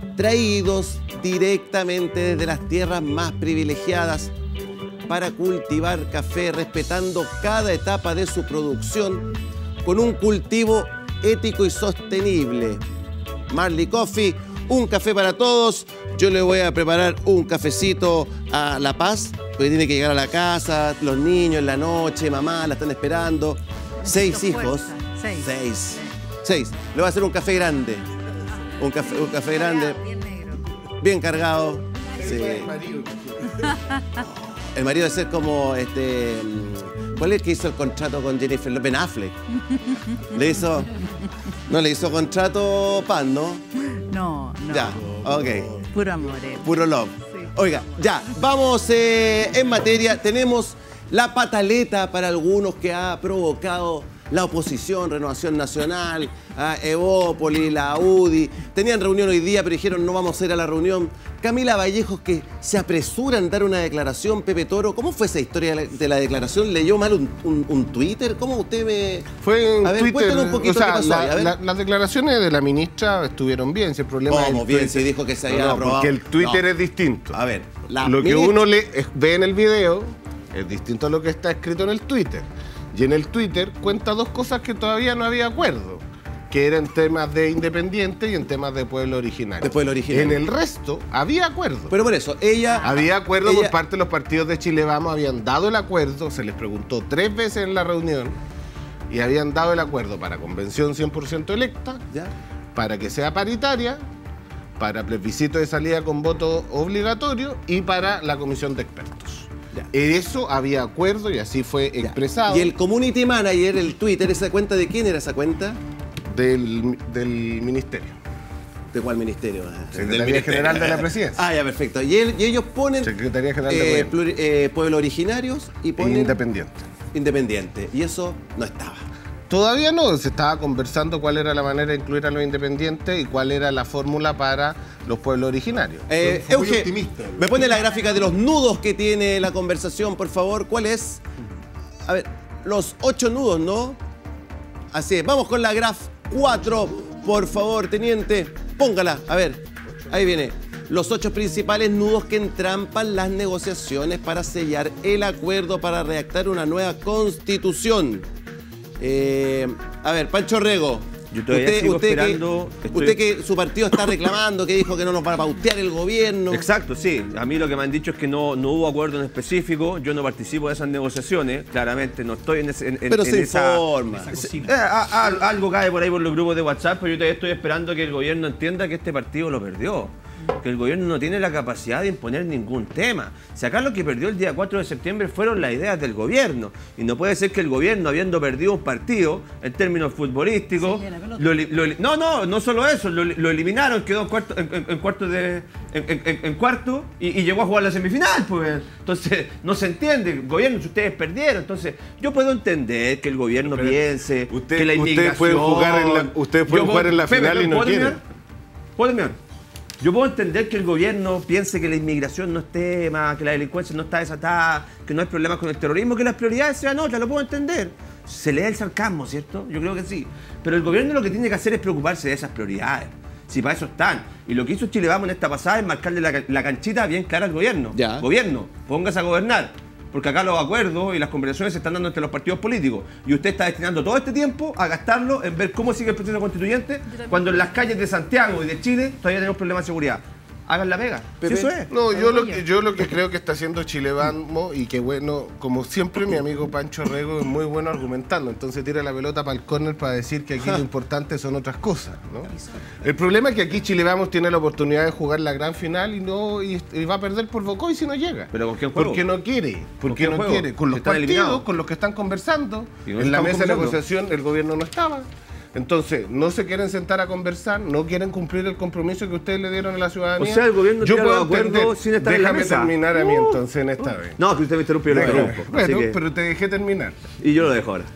traídos directamente desde las tierras más privilegiadas para cultivar café respetando cada etapa de su producción con un cultivo ético y sostenible. Marley Coffee, un café para todos. Yo le voy a preparar un cafecito a La Paz, porque tiene que llegar a la casa, los niños en la noche, mamá la están esperando. Seis Necesito hijos. fuerza. Seis. Seis. Seis. Le voy a hacer un café grande. Un café, un café grande, Bien negro. bien cargado. Sí. El marido debe ser como este. ¿Cuál es el que hizo el contrato con Jennifer López? Ben Affleck. Le hizo. No, le hizo contrato pan, ¿no? No, no. Ya, ok. Puro amor. eh. Puro love. Oiga, ya, vamos eh, en materia. Tenemos la pataleta para algunos que ha provocado la oposición, Renovación Nacional, a Evópoli, la U D I. Tenían reunión hoy día, pero dijeron no vamos a ir a la reunión. Camila Vallejos, que se apresura en dar una declaración. Pepe Toro, ¿cómo fue esa historia de la, de la declaración? ¿Leyó mal un, un- un Twitter? ¿Cómo usted me...? Fue en A ver, Twitter. cuéntanos un poquito o sea, qué pasó la- ahí, a ver. la- las declaraciones de la ministra estuvieron bien. Si el problema es ¿Cómo el bien? Twitter. Si dijo que se No, había no, aprobado. porque el Twitter No. es distinto. A ver, la lo que ministra- uno le, es- ve en el video es distinto a lo que está escrito en el Twitter. Y en el Twitter cuenta dos cosas que todavía no había acuerdo, que eran temas de independiente y en temas de pueblo originario. De pueblo originario. En el resto había acuerdo. Pero por eso, ella... Había acuerdo ella- por parte de los partidos de Chile Vamos, habían dado el acuerdo, se les preguntó tres veces en la reunión y habían dado el acuerdo para convención cien por ciento electa, ¿Ya? para que sea paritaria, para plebiscito de salida con voto obligatorio y para la comisión de expertos. Ya. En eso había acuerdo y así fue Ya. expresado Y el community manager, el Twitter, ¿esa cuenta de quién era esa cuenta? del, del ministerio. ¿De cuál ministerio? Secretaría General de la Presidencia. Ah, ya, perfecto. Y, él- y ellos ponen Secretaría General de eh, Gobierno. pluri- eh, pueblos originarios y ponen Independiente. independiente. Y eso no estaba. Todavía no, se estaba conversando cuál era la manera de incluir a los independientes y cuál era la fórmula para los pueblos originarios. Eh, Fue muy Euge, optimista. me pone la gráfica de los nudos que tiene la conversación, por favor. ¿Cuál es? A ver, los ocho nudos, ¿no? Así es. Vamos con la graf cuatro, por favor, teniente. Póngala. A ver, ahí viene. los ocho principales nudos que entrampan las negociaciones para sellar el acuerdo para redactar una nueva constitución. Eh, a ver, Pancho Rego. Yo todavía usted, sigo usted esperando. Que, estoy... Usted que su partido está reclamando, que dijo que no nos va a pautear el gobierno. Exacto, sí. A mí lo que me han dicho es que no, no hubo acuerdo en específico. Yo no participo de esas negociaciones. Claramente no estoy en, ese, en, pero en se esa... informa. Se, eh, a, a, algo cae por ahí por los grupos de WhatsApp, pero yo todavía estoy esperando que el gobierno entienda que este partido lo perdió. Que el gobierno no tiene la capacidad de imponer ningún tema. Si acá lo que perdió el día cuatro de septiembre fueron las ideas del gobierno. Y no puede ser que el gobierno, habiendo perdido un partido en términos futbolísticos, sí, lo, lo, no, no, no solo eso, lo, lo eliminaron, quedó en cuarto, en, en, en cuarto de, en, en, en cuarto y, y llegó a jugar la semifinal, pues. Entonces, no se entiende, gobierno, si ustedes perdieron. Entonces, yo puedo entender que el gobierno pero piense usted, que la inmigración... Ustedes pueden jugar en la, ustedes pueden jugar en la Pepe, final y no quieren. ¿Puedo terminar? Yo puedo entender que el gobierno piense que la inmigración no es tema, que la delincuencia no está desatada, que no hay problemas con el terrorismo, que las prioridades sean otras, lo puedo entender. Se lee el sarcasmo, ¿cierto? Yo creo que sí. Pero el gobierno lo que tiene que hacer es preocuparse de esas prioridades. Si para eso están. Y lo que hizo Chile Vamos en esta pasada es marcarle la, la canchita bien clara al gobierno. Ya. Gobierno, póngase a gobernar. Porque acá los acuerdos y las conversaciones se están dando entre los partidos políticos. Y usted está destinando todo este tiempo a gastarlo en ver cómo sigue el proceso constituyente, cuando en las calles de Santiago y de Chile todavía tenemos problemas de seguridad. Hagan la pega. Pepe. Si eso es. No, yo lo, que, yo lo que creo que está haciendo Chile Vamos, y que bueno, como siempre mi amigo Pancho Rego es muy bueno argumentando, entonces tira la pelota para el córner para decir que aquí lo importante son otras cosas, ¿no? El problema es que aquí Chile Vamos tiene la oportunidad de jugar la gran final y no y, y va a perder por Bocoy si no llega. ¿Pero con quién juego? Porque no quiere, porque no juego? quiere. Con los partidos, eliminados? con los que están conversando, no en la mesa de conversando? negociación el gobierno no estaba. Entonces, no se quieren sentar a conversar, no quieren cumplir el compromiso que ustedes le dieron a la ciudadanía. O sea, el gobierno yo tira puedo los acuerdos entender. sin estar en la Déjame mesa. terminar a mí Uh, entonces en esta uh. vez. No, que usted me interrumpe y yo lo interrumpo. Bueno, así que... pero te dejé terminar. Y yo lo dejo ahora.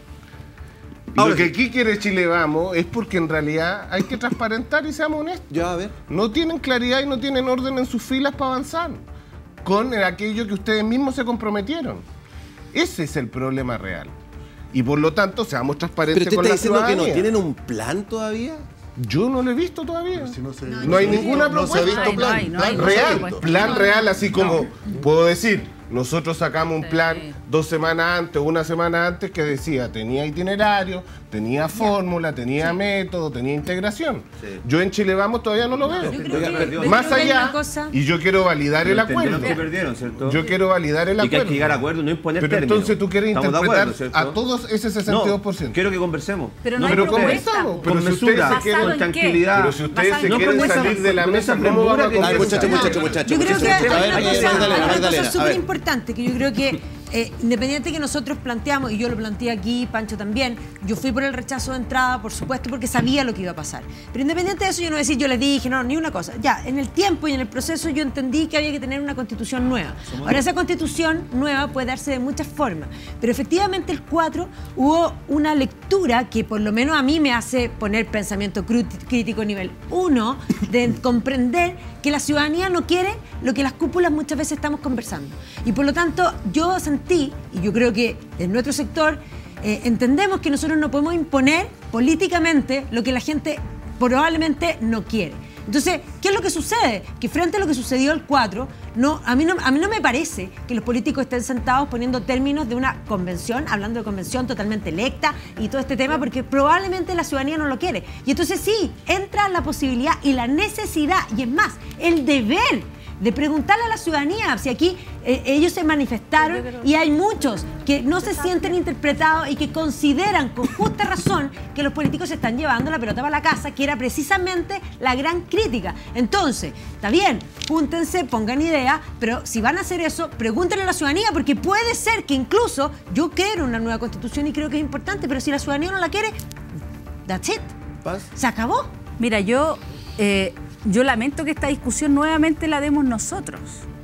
Lo que aquí quiere Chile Vamos es porque en realidad hay que transparentar y seamos honestos. Ya, a ver. No tienen claridad y no tienen orden en sus filas para avanzar con aquello que ustedes mismos se comprometieron. Ese es el problema real. Y por lo tanto, seamos transparentes Pero con usted la está diciendo que ciudadanía. no tienen un plan todavía. Yo no lo he visto todavía. Si no, se, No, no hay ninguna no se ha propuesta. visto plan, No hay, no hay, plan no hay, real, no hay. plan real, así como No. puedo decir, nosotros sacamos un Sí. plan dos semanas antes, una semana antes, que decía, tenía itinerario, tenía fórmula, tenía método, tenía integración. Sí. Yo en Chile Vamos todavía no lo veo. Yo creo Oiga, que, perdió. yo Más creo que hay allá, una cosa- y yo quiero validar el Pero entendieron acuerdo. que perdieron, ¿cierto? Yo quiero validar el Y que hay acuerdo. que llegar a acuerdo, no imponer Pero términos. entonces tú quieres Estamos de interpretar acuerdo, ¿cierto? a todos ese sesenta y dos por ciento. No, quiero que conversemos. Pero no Pero hay propuesta. conversamos. Pero Con si ustedes mesura, se quieren- ¿Basado con en qué? tranquilidad. Pero si ustedes Basado se en- No quieren con esa- salir de la con mesa, esa ¿cómo van a premura que- A ver, conversar? muchachos, muchachos, muchachos. Yo creo que hay A ver, una eh, cosa, Magdalena, hay una cosa Magdalena, a súper ver. importante que yo creo que, eh, independiente que nosotros planteamos, y yo lo planteé aquí, Pancho también, yo fui por el rechazo de entrada, por supuesto, porque sabía lo que iba a pasar. Pero independiente de eso, yo no voy a decir, yo les dije, no, ni una cosa. Ya, en el tiempo y en el proceso yo entendí que había que tener una constitución nueva. Ahora, esa constitución nueva puede darse de muchas formas, pero efectivamente el cuatro hubo una lectura que por lo menos a mí me hace poner pensamiento cru- crítico nivel uno, de comprender que la ciudadanía no quiere lo que las cúpulas muchas veces estamos conversando. Y por lo tanto, yo sentí, y yo creo que en nuestro sector, eh, entendemos que nosotros no podemos imponer políticamente lo que la gente probablemente no quiere. Entonces, ¿qué es lo que sucede? Que frente a lo que sucedió el cuatro, no, a, mí no, a mí no me parece que los políticos estén sentados poniendo términos de una convención, hablando de convención totalmente electa y todo este tema, porque probablemente la ciudadanía no lo quiere. Y entonces sí, entra la posibilidad y la necesidad, y es más, el deber de preguntarle a la ciudadanía si aquí eh, ellos se manifestaron y hay muchos que no se sienten interpretados y que consideran con justa razón que los políticos se están llevando la pelota para la casa, que era precisamente la gran crítica. Entonces, está bien, júntense, pongan ideas, pero si van a hacer eso, pregúntenle a la ciudadanía, porque puede ser que incluso yo quiero una nueva constitución y creo que es importante, pero si la ciudadanía no la quiere, that's it. Paz. Se acabó. Mira, yo, eh, yo lamento que esta discusión nuevamente la demos nosotros,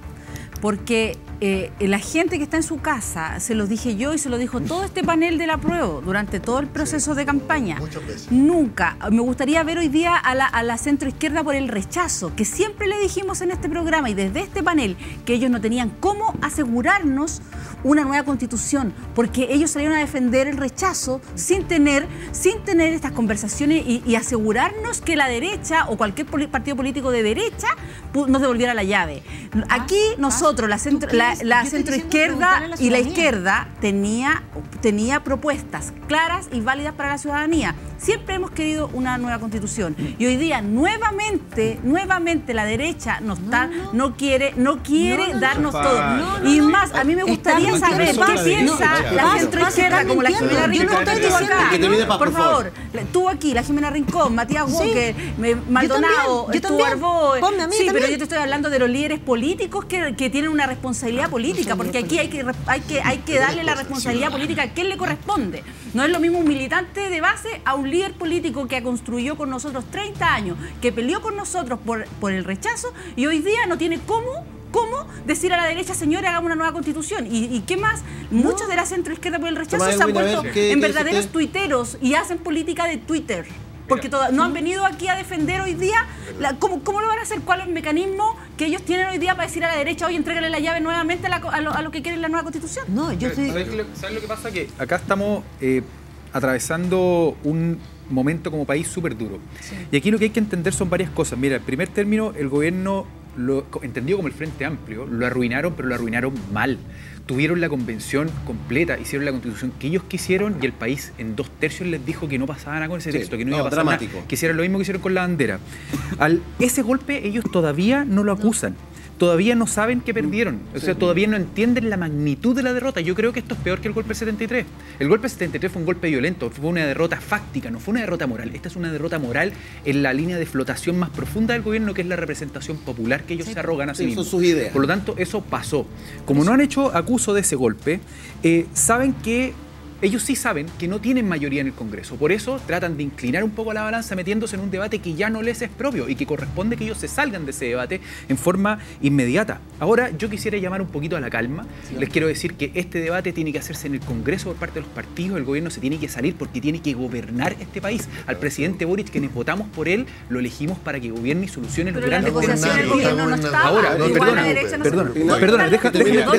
porque eh, la gente que está en su casa, se los dije yo y se lo dijo todo este panel del apruebo durante todo el proceso Sí, de campaña. muchas veces. Nunca, me gustaría ver hoy día a la, a la centroizquierda por el rechazo, que siempre le dijimos en este programa y desde este panel que ellos no tenían cómo asegurarnos una nueva constitución, porque ellos salieron a defender el rechazo sin tener, sin tener estas conversaciones y, y asegurarnos que la derecha o cualquier poli- partido político de derecha pu- nos devolviera la llave. Aquí nosotros, la, centro, la, la centroizquierda y la izquierda tenía, tenía propuestas claras y válidas para la ciudadanía. Siempre hemos querido una nueva constitución y hoy día nuevamente, nuevamente la derecha nos está, no, no. no quiere, no quiere no, no, darnos no, todo. No, no, y más, a mí me gustaría saber qué piensa no, la centroizquierda, como la Jimena Rincón. Yo no estoy diciendo acá. Por favor, tú aquí, la Jimena Rincón, Matías Walker, sí. Maldonado, Estuvo Arbó. Sí, pero yo te estoy hablando de los líderes políticos que, que tienen una responsabilidad política, porque aquí hay que, hay que, hay que darle la responsabilidad política a quien le corresponde. No es lo mismo un militante de base a un líder político que construyó con nosotros treinta años, que peleó con nosotros por, por el rechazo y hoy día no tiene cómo ¿Cómo decir a la derecha, señores, hagamos una nueva constitución? ¿Y, y qué más? No. Muchos de la centroizquierda por el rechazo se han vuelto en verdaderos tuiteros y hacen política de Twitter. Porque toda, no han venido aquí a defender hoy día. La, ¿cómo, ¿Cómo lo van a hacer? ¿Cuál es el mecanismo que ellos tienen hoy día para decir a la derecha, oye, entrégale la llave nuevamente a, la, a, lo, a lo que quieren la nueva constitución? No, yo estoy... ¿Sabes lo, ¿sabes lo que pasa? Que acá estamos eh, atravesando un momento como país súper duro. Sí. Y aquí lo que hay que entender son varias cosas. Mira, en primer término, el gobierno, lo, entendido como el Frente Amplio, lo arruinaron, pero lo arruinaron mal. Tuvieron la convención completa, hicieron la constitución que ellos quisieron y el país en dos tercios les dijo que no pasaba nada con ese texto, sí, que no, no iba a pasar dramático. Nada, que hicieron lo mismo que hicieron con la bandera. Al ese golpe ellos todavía no lo acusan. Todavía no saben que perdieron, o sea, todavía no entienden la magnitud de la derrota. Yo creo que esto es peor que el golpe del setenta y tres. El golpe del setenta y tres fue un golpe violento, fue una derrota fáctica, no fue una derrota moral. Esta es una derrota moral en la línea de flotación más profunda del gobierno, que es la representación popular que ellos sí, se arrogan a sí, sí mismos. Son sus ideas. Por lo tanto, eso pasó. Como no han hecho acuso de ese golpe, eh, saben que ellos sí saben que no tienen mayoría en el Congreso. Por eso tratan de inclinar un poco la balanza metiéndose en un debate que ya no les es propio y que corresponde que ellos se salgan de ese debate en forma inmediata. Ahora, yo quisiera llamar un poquito a la calma. Sí. Les quiero decir que este debate tiene que hacerse en el Congreso por parte de los partidos. El gobierno se tiene que salir porque tiene que gobernar este país. Al presidente Boric, quienes votamos por él, lo elegimos para que gobierne y solucione los grandes temas. Ahora, no, perdona, perdona, perdona, déjame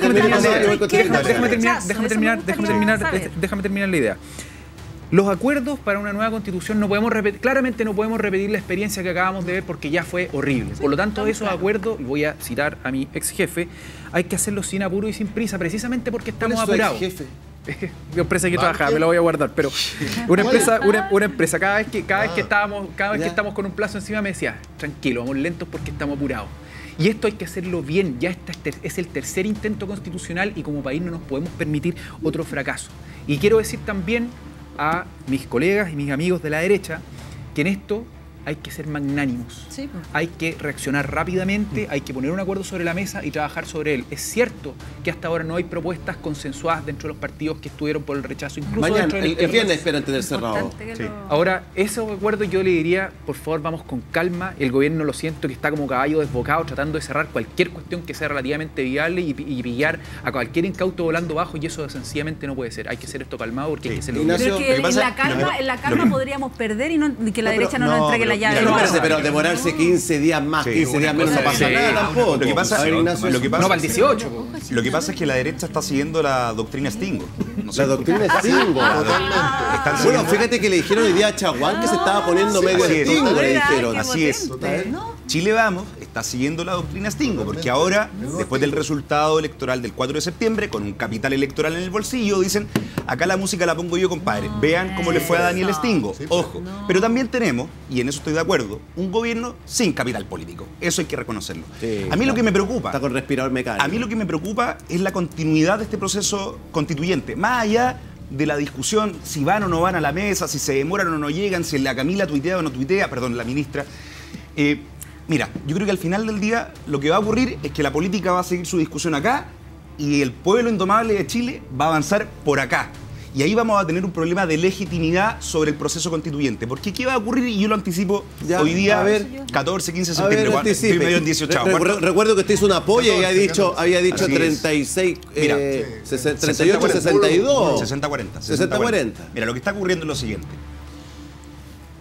terminar, déjame terminar, déjame terminar, déjame terminar, déjame terminar la idea. Los acuerdos para una nueva constitución no podemos repetir, claramente no podemos repetir la experiencia que acabamos de ver porque ya fue horrible. Por lo tanto, esos acuerdos, y voy a citar a mi ex jefe, hay que hacerlos sin apuro y sin prisa, precisamente porque estamos apurados. ¿Cuál es su ex jefe? Una empresa que trabajaba, me la voy a guardar, pero una empresa, una, una empresa, cada vez que, cada vez que estábamos, cada vez que estamos con un plazo encima me decía, tranquilo, vamos lentos porque estamos apurados. Y esto hay que hacerlo bien, ya este es el tercer intento constitucional y como país no nos podemos permitir otro fracaso. Y quiero decir también a mis colegas y mis amigos de la derecha que en esto hay que ser magnánimos, sí, pues. Hay que reaccionar rápidamente, hay que poner un acuerdo sobre la mesa y trabajar sobre él. Es cierto que hasta ahora no hay propuestas consensuadas dentro de los partidos que estuvieron por el rechazo, incluso mañana, dentro del el, el viernes esperan tener cerrado. Sí. Ahora, ese acuerdo yo le diría, por favor, vamos con calma. El gobierno lo siento que está como caballo desbocado tratando de cerrar cualquier cuestión que sea relativamente viable y, y pillar a cualquier incauto volando bajo y eso sencillamente no puede ser. Hay que hacer esto calmado porque sí. hay que hacerlo bien. Pero que en la calma, no, en la calma podríamos perder y, no, y que la no, derecha no, no nos entregue la llave. No, parece, pero demorarse quince días más, sí, quince días menos, no pasa sí. nada tampoco. Lo que pasa, ver, Ignacio, lo que pasa no, para el dieciocho. Lo que pasa es que la derecha está siguiendo la doctrina Stingo. No sé, la doctrina Stingo, totalmente. Bueno, fíjate que le dijeron hoy día a Chaguán que se estaba poniendo sí, medio Stingo, le dijeron. Así es. Chile Vamos está siguiendo la doctrina Stingo, porque ahora, después del resultado electoral del cuatro de septiembre, con un capital electoral en el bolsillo, dicen, acá la música la pongo yo, compadre. Vean cómo le fue a Daniel Stingo. Ojo. Pero también tenemos, y en eso estoy de acuerdo, un gobierno sin capital político. Eso hay que reconocerlo. Sí, a mí lo que me preocupa... Está con respirador mecánico. A mí lo que me preocupa es la continuidad de este proceso constituyente. Más allá de la discusión si van o no van a la mesa, si se demoran o no llegan, si la Camila tuitea o no tuitea, perdón, la ministra... Eh, Mira, yo creo que al final del día lo que va a ocurrir es que la política va a seguir su discusión acá y el pueblo indomable de Chile va a avanzar por acá. Y ahí vamos a tener un problema de legitimidad sobre el proceso constituyente. Porque ¿qué va a ocurrir? Y yo lo anticipo ya, hoy día, a ver, catorce, quince de septiembre. A ver, estoy medio en dieciocho. Re re recuerdo que usted hizo una polla y había dicho, había dicho treinta y seis, Mira, eh, treinta y ocho, sesenta y dos. sesenta cuarenta. sesenta cuarenta. Mira, lo que está ocurriendo es lo siguiente.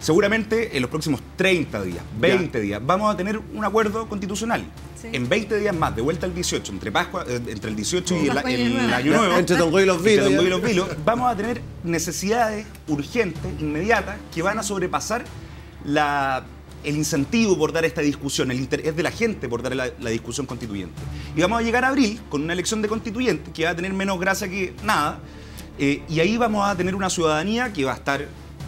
seguramente en los próximos treinta días, veinte días, vamos a tener un acuerdo constitucional. Sí. En veinte días más, de vuelta al dieciocho, entre Pascua, eh, entre el dieciocho y el, el, el Año Nuevo, entre Tongoy y los Vilos, y los Vilos, vamos a tener necesidades urgentes, inmediatas, que van a sobrepasar la, el incentivo por dar esta discusión, el interés de la gente por dar la, la discusión constituyente. Y vamos a llegar a abril con una elección de constituyente que va a tener menos gracia que nada, eh, y ahí vamos a tener una ciudadanía que va a estar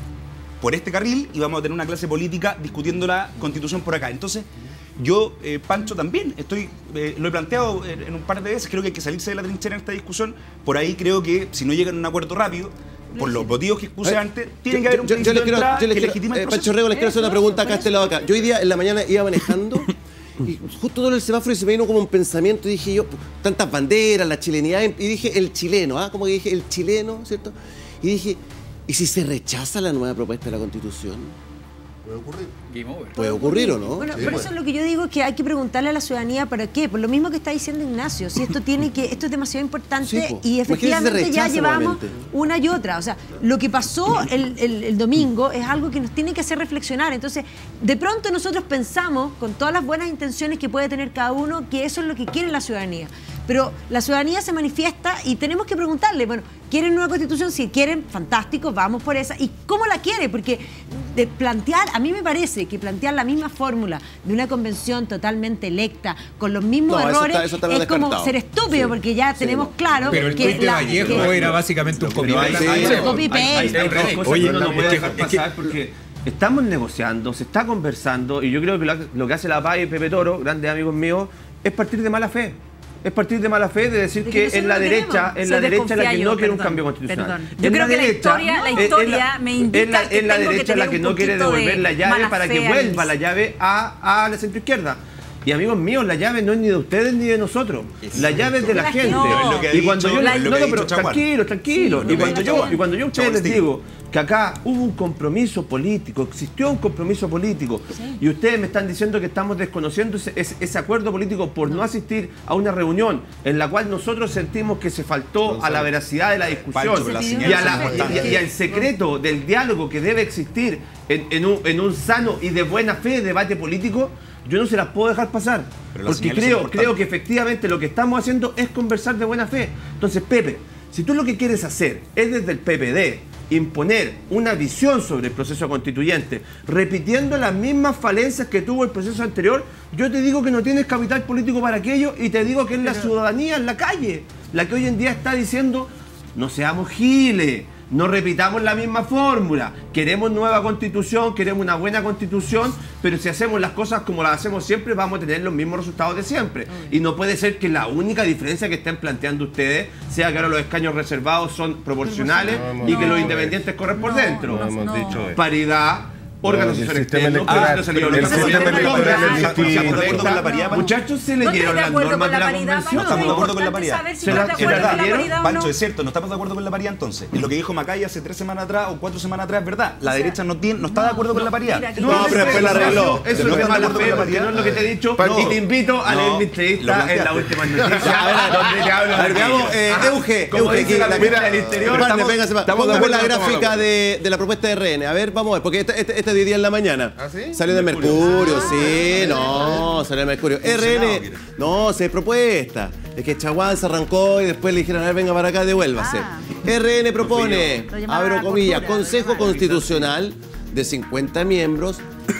por este carril y vamos a tener una clase política discutiendo la constitución por acá. Entonces, yo, eh, Pancho, también estoy, eh, lo he planteado en, en un par de veces, creo que hay que salirse de la trinchera en esta discusión. Por ahí creo que si no llegan a un acuerdo rápido, por los motivos que expuse eh, antes, tiene que haber un principio de entrada que legitima el proceso. Pancho Rego, les quiero hacer una pregunta acá a este lado acá. Yo hoy día en la mañana iba manejando y justo todo el semáforo y se me vino como un pensamiento y dije yo, tantas banderas, la chilenidad, y dije el chileno, ¿ah? Como que dije el chileno, ¿cierto? Y dije, ¿y si se rechaza la nueva propuesta de la Constitución? Puede ocurrir. Game over. Puede ocurrir o no. Bueno, Sí, por bueno. eso lo que yo digo es que hay que preguntarle a la ciudadanía para qué. Por lo mismo que está diciendo Ignacio. Si esto tiene que, esto es demasiado importante Sí, po. y efectivamente Imagínate, se ya rechaza llevamos nuevamente. una y otra. O sea, lo que pasó el, el- el domingo es algo que nos tiene que hacer reflexionar. Entonces, de pronto nosotros pensamos, con todas las buenas intenciones que puede tener cada uno, que eso es lo que quiere la ciudadanía. Pero la ciudadanía se manifiesta y tenemos que preguntarle, bueno, ¿quieren nueva constitución? Si quieren, fantástico, vamos por esa. ¿Y cómo la quiere? Porque de plantear, a mí me parece que plantear la misma fórmula de una convención totalmente electa, con los mismos No, eso errores, está- eso está es como descartado. ser estúpido, Sí. porque ya Sí, tenemos no. claro Pero el que tuit de la- Vallejo que- era básicamente un copy Pero hay- paste. hay- Sí, hay- copy paste. hay- hay dos cosas Oye, que uno no es puede que- dejar es que- pasar porque estamos negociando, se está conversando y yo creo que lo, lo que hace la P A y Pepe Toro, grandes amigos míos, es partir de mala fe. Es partir de mala fe de decir De que que nosotros en la no derecha, queremos. en Se la derecha es la desconfía que yo, no quiere un perdón, cambio constitucional. perdón. En Yo creo que la derecha- historia- la es- es historia me indica es la, que es la tengo que derecha la tener que un no quiere poquito de devolver la llave mala para que fe, vuelva Alice. la llave a, a la centroizquierda. Y amigos míos, la llave no es ni de ustedes ni de nosotros. La llave es de la La gente. gente. Es lo que ha Y cuando dicho- yo, es lo no, que ha no, dicho pero Chaguán. tranquilo, tranquilo. Sí, y, lo cuando que yo, Chaguán. y cuando yo a ustedes Chaguán les Sting. digo que acá hubo un compromiso político, existió un compromiso político, y ustedes me están diciendo que estamos desconociendo ese, ese- ese acuerdo político por no. asistir a una reunión en la cual nosotros sentimos que se faltó a la veracidad de la discusión Pancho, la y, señal a es la- importante. y- y al secreto del diálogo que debe existir en, en un, en un sano y de buena fe debate político, yo no se las puedo dejar pasar. Pero la Porque señal es creo, importante. creo que efectivamente lo que estamos haciendo es conversar de buena fe. Entonces, Pepe, si tú lo que quieres hacer es desde el P P D imponer una visión sobre el proceso constituyente, repitiendo las mismas falencias que tuvo el proceso anterior, yo te digo que no tienes capital político para aquello y te digo que es la ciudadanía en la calle la que hoy en día está diciendo no seamos giles, no repitamos la misma fórmula, queremos nueva constitución, queremos una buena constitución, pero si hacemos las cosas como las hacemos siempre vamos a tener los mismos resultados de siempre. Y no puede ser que la única diferencia que estén planteando ustedes sea que ahora los escaños reservados son proporcionales No, y no, que los no, independientes corren por no, dentro. No hemos No. dicho eso. Paridad, órganos No, el asesores sistema externos, electoral- proceso de el liberación sistema política, electoral es democracia, distinto. ¿estamos de acuerdo con la paridad, Pancho? Muchachos, se No estoy leyeron de las acuerdo normas con de la la paridad, convención. No estamos de acuerdo con la importante paridad. saber si Se estás la- de se la acuerdo con la leyeron, paridad o Pancho, no. es cierto, no estamos de acuerdo con la paridad entonces. Es lo que dijo Macay hace tres semanas atrás o cuatro semanas atrás, es verdad. La derecha no, tiene, no está de acuerdo con la paridad. mira, que- No, pero después la arregló. Eso No es de están de mala acuerdo fe, con la porque no paridad. es lo que te he dicho. Pancho, Y te invito a leer no, mi lo entrevista en planteaste. la última noticia. A ver, a ver, donde te hablo A ver, de veamos, aquello. eh, Ajá. Euge, Como Euge, dice aquí, la la ministra del Interior. Partner, estamos- véngase pa- estamos de pongamos la acuerdo, estamos de gráfica acuerdo. de, de la propuesta de R N. A ver, vamos a ver, porque este, este, este de hoy día en la mañana. ¿Ah, sí? Salió de Mercurio, sí, no, salió de Mercurio. R N, no, se propuesta. Es que Chaguán se arrancó y después le dijeron, a ver, venga para acá, devuélvase. Ah. R N propone, Lo llamaron abro a la comillas, cultura, lo Consejo llamaron. Constitucional de cincuenta miembros,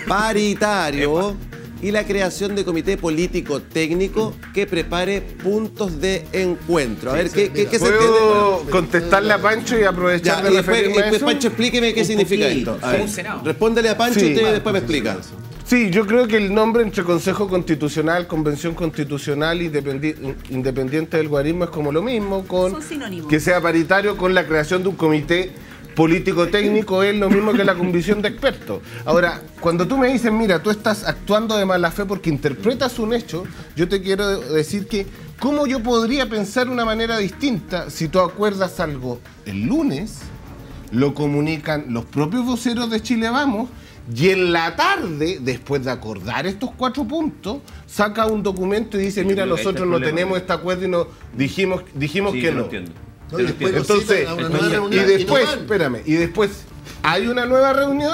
paritario y la creación de comité político técnico que prepare puntos de encuentro. A ver, ¿qué, qué, qué se ¿Puedo entiende? contestarle a Pancho y aprovechar Ya, de y después, referirme a después, eso? Pancho, explíqueme qué Un significa poquito, esto. A como ver, un Senado. respóndele a Pancho Sí. y usted después me explica. Sí, yo creo que el nombre entre Consejo Constitucional, Convención Constitucional y Independi- Independiente del Guarismo es como lo mismo, con Son sinónimos. que sea paritario con la creación de un comité político técnico es lo mismo que la comisión de expertos. Ahora, cuando tú me dices, mira, tú estás actuando de mala fe porque interpretas un hecho, yo te quiero decir que ¿cómo yo podría pensar una manera distinta si tú acuerdas algo el lunes, lo comunican los propios voceros de Chile Vamos y en la tarde, después de acordar estos cuatro puntos, saca un documento y dice, Yo mira, creo que ahí está nosotros el no problema. tenemos este acuerdo y no dijimos, dijimos Sí, que te lo no. entiendo. No, Te y lo después entiendo. lo citan Entonces, a una nueva y reunión y no después, van. espérame, y después hay una nueva reunión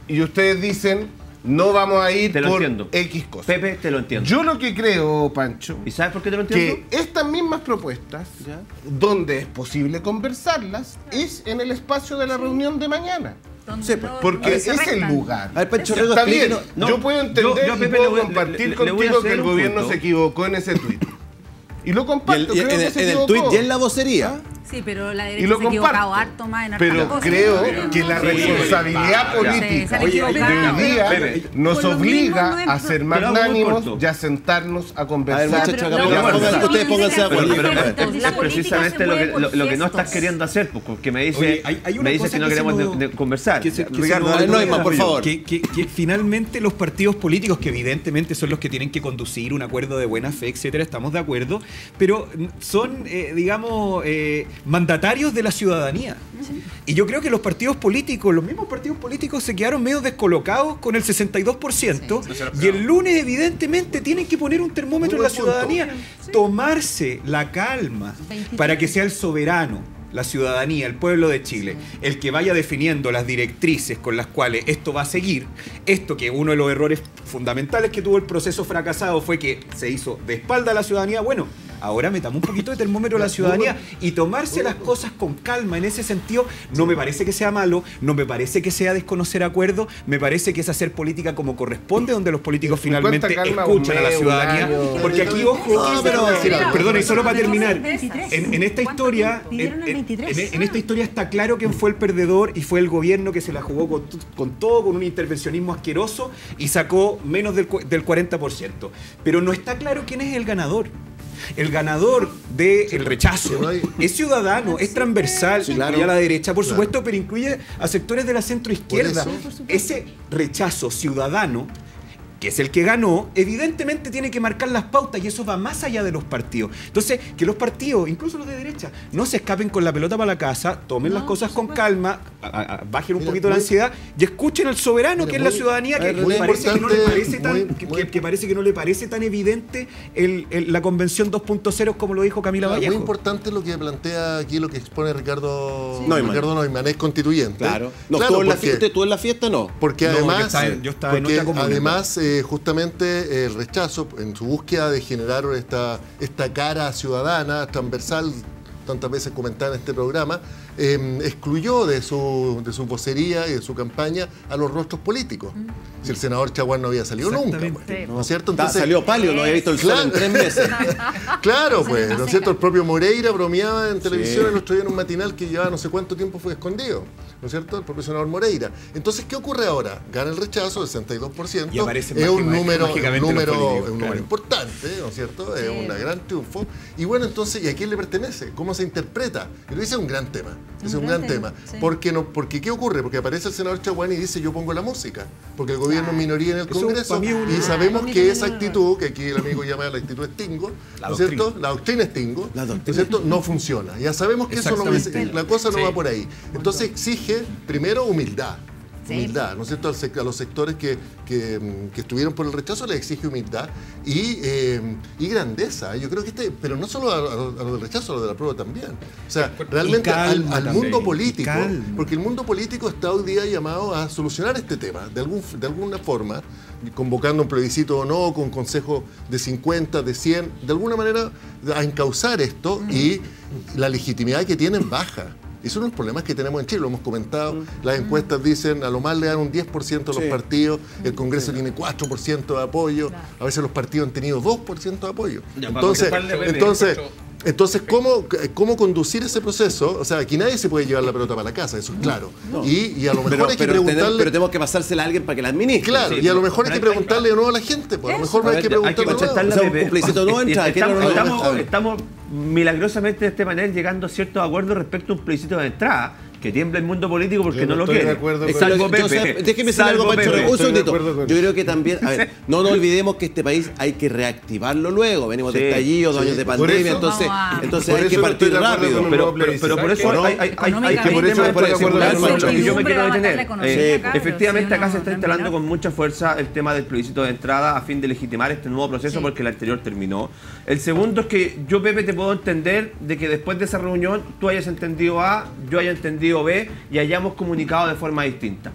y ustedes dicen, no vamos a ir Te lo por entiendo. X cosas. Pepe, te lo entiendo. Yo lo que creo, Pancho, ¿Y sabes por qué te lo entiendo? que estas mismas propuestas, donde es posible conversarlas, es en el espacio de la reunión de mañana. Sí, pues. Porque se es el restan. lugar. A ver, Pancho Rego, Está bien, explíquenos. No, yo puedo entender yo- yo a y Pepe puedo le voy- compartir le- le- le voy a contigo hacer que el un gobierno punto. se equivocó en ese tuit. Y lo Y, comparto, el- y creo en, que el, se en el equivocó. tuit y en la vocería. Sí, pero la Y derecha lo se ha equivocado comparto. harto más en hartas Pero cosas. creo que la Sí, responsabilidad sí, política sí, se han de equivocado. hoy día Pepe, nos por lo mismo obliga no es- a ser Te lo hago muy magnánimos corto. y a sentarnos a A ver, conversar. muchachos, pero hagamos- la pongan- política ustedes pónganse de tiene acuerdo. que Pero, ser pero A ver. gestos. es La política precisamente se lo que, mueve por lo, lo que no estás gestos. queriendo hacer, pues, porque me dice, Oye, hay- hay una me dice cosa que no que se queremos nos- de- de conversar. que se- que se Ricardo, nos dale, olvida, Neumann, por favor. Que, que- que finalmente los partidos políticos, que evidentemente son los que tienen que conducir un acuerdo de buena fe, etcétera, estamos de acuerdo, pero son, eh, digamos, eh, mandatarios de la ciudadanía. Y yo creo que los partidos políticos, los mismos partidos políticos se quedaron medio descolocados con el sesenta y dos por ciento y el lunes evidentemente tienen que poner un termómetro en Muy la buen punto. ciudadanía, tomarse la calma para que sea el soberano, la ciudadanía, el pueblo de Chile, el que vaya definiendo las directrices con las cuales esto va a seguir. Esto que uno de los errores fundamentales que tuvo el proceso fracasado fue que se hizo de espalda a la ciudadanía. Bueno, ahora metamos un poquito de termómetro a la ciudadanía y tomarse las cosas con calma. En ese sentido, no me parece que sea malo, no me parece que sea desconocer acuerdos, me parece que es hacer política como corresponde, donde los políticos ¿Con cuánta finalmente calma? escuchan a la Un mes, ciudadanía. un año. Porque aquí, ojo, No, pero- perdón, y solo para terminar, veintitrés. en, en esta ¿Cuánto historia, pidieron el en- veintitrés? en- en esta historia está claro quién fue el perdedor y fue el gobierno que se la jugó con, t- con todo, con un intervencionismo asqueroso y sacó menos del, cu- del cuarenta por ciento. Pero no está claro quién es el ganador. El ganador del rechazo que no hay- es ciudadano, es transversal, claro. incluye a la derecha, por Claro. supuesto, pero incluye a sectores de la centroizquierda. Por eso. Ese rechazo ciudadano, que es el que ganó, evidentemente tiene que marcar las pautas y eso va más allá de los partidos. Entonces, que los partidos, incluso los de derecha, no se escapen con la pelota para la casa, tomen las cosas con calma, a- a- a- bajen un Mira, poquito la muy- ansiedad y escuchen al soberano, Mira, que es muy- la ciudadanía, que, a ver, muy parece que no le importante, parece tan, muy- que- muy- que- que parece que no le parece tan evidente el- el- la convención dos punto cero como lo dijo Camila Ah, muy Vallejo. importante lo que plantea aquí, lo que expone Ricardo Neumann. Ricardo Neumann, es constituyente. Claro. No, Claro, tú, en la porque- fiesta, tú en la fiesta no. Porque No, yo además, estaba en- yo estaba en porque otra comuna. además eh, justamente eh, el rechazo, en su búsqueda de generar esta, esta cara ciudadana, transversal, tantas veces comentada en este programa, eh, excluyó de su, de su vocería y de su campaña a los rostros políticos. Si el senador Chaguán no había salido nunca, Exactamente. pues, Sí. ¿no es cierto? Ta- salió palio, no había visto el sol Claro. en tres meses. Claro, pues, ¿no es cierto? El propio Moreira bromeaba en televisión Sí. el otro día en un matinal que llevaba no sé cuánto tiempo fue escondido, ¿no es cierto? El propio senador Moreira. Entonces, ¿qué ocurre ahora? Gana el rechazo, el sesenta y dos por ciento. Y aparecen es un mágicamente- número, un mágicamente los número, políticos, un número claro. importante, ¿no es cierto? Es un gran triunfo. Y bueno, entonces, ¿y a quién le pertenece? ¿Cómo se interpreta? Pero ese es un gran tema. Ese es un gran tema. sí. Porque, no, porque ¿qué ocurre? Porque aparece el senador Chaguán y dice yo pongo la música. Porque el gobierno es minoría en el Eso, Congreso. para mí, es un- Y sabemos para mí que también esa es un error. actitud, que aquí el amigo llama la actitud Stingo, La ¿no es doctrina. cierto? La doctrina Stingo, La ¿no doctrina. es cierto? No funciona. Ya sabemos que eso no Exactamente. la cosa no Sí. va por ahí. Entonces exige primero humildad. Sí. Humildad, ¿no es cierto? Al sec- A los sectores que, que, mm, que estuvieron por el rechazo les exige humildad y, eh, y grandeza. Yo creo que este, pero no solo a, a lo a lo del rechazo, a lo de la prueba también. O sea, realmente calma al, al también, mundo y político, calma. porque el mundo político está hoy día llamado a solucionar este tema, de, algún, de alguna forma, convocando un plebiscito o no, con consejo de cincuenta, de cien, de alguna manera a encauzar esto y la legitimidad que tienen baja. Y son los problemas que tenemos en Chile, lo hemos comentado. Las encuestas dicen a lo más le dan un diez por ciento a los Sí. partidos, el Congreso tiene cuatro por ciento de apoyo, a veces los partidos han tenido dos por ciento de apoyo. Ya, para Entonces, contestarle a Pepe, entonces, entonces ¿cómo, ¿cómo conducir ese proceso? O sea, aquí nadie se puede llevar la pelota para la casa, eso es claro. Y, y a lo mejor Pero, hay que pero, tenemos, preguntarle... pero tenemos que pasársela a alguien para que la administre. Claro, Sí, y a lo pero- mejor hay que pero hay- preguntarle de nuevo a la gente, pues a lo mejor no A hay que ver, hay que preguntarle de contestarle nuevo. O sea, un plebiscito no entra, ¿qué Estamos, no, no, no, estamos- a ver. estamos milagrosamente de este panel llegando a ciertos acuerdos respecto a un plebiscito de entrada que tiembla el mundo político porque Yo no, no lo estoy de quiere. acuerdo Es con que lo Salvo que- yo Pepe. sé- déjeme decir algo, Salvo Pancho. Pepe. Un Estoy de segundito. acuerdo con Yo eso. creo que también, a ver, no nos olvidemos que este país hay que reactivarlo luego. Venimos de Sí, estallido, dos sí. años de Por pandemia, eso- entonces, Vamos a- entonces por hay eso que no estoy partir de acuerdo rápido. con un Pero, nuevo pero, pero por eso ¿O no? hay, hay, hay, hay que Económicamente, por eso, por por eso, eso, por eso, Pancho, Pancho. y yo me quiero Va a matar la detener. economía, Eh, cabros, efectivamente, si acá no, se está no instalando terminó. con mucha fuerza el tema del plebiscito de entrada a fin de legitimar este nuevo proceso Sí. porque el anterior terminó. El segundo es que yo, Pepe, te puedo entender de que después de esa reunión tú hayas entendido A, yo haya entendido B y hayamos comunicado de forma distinta.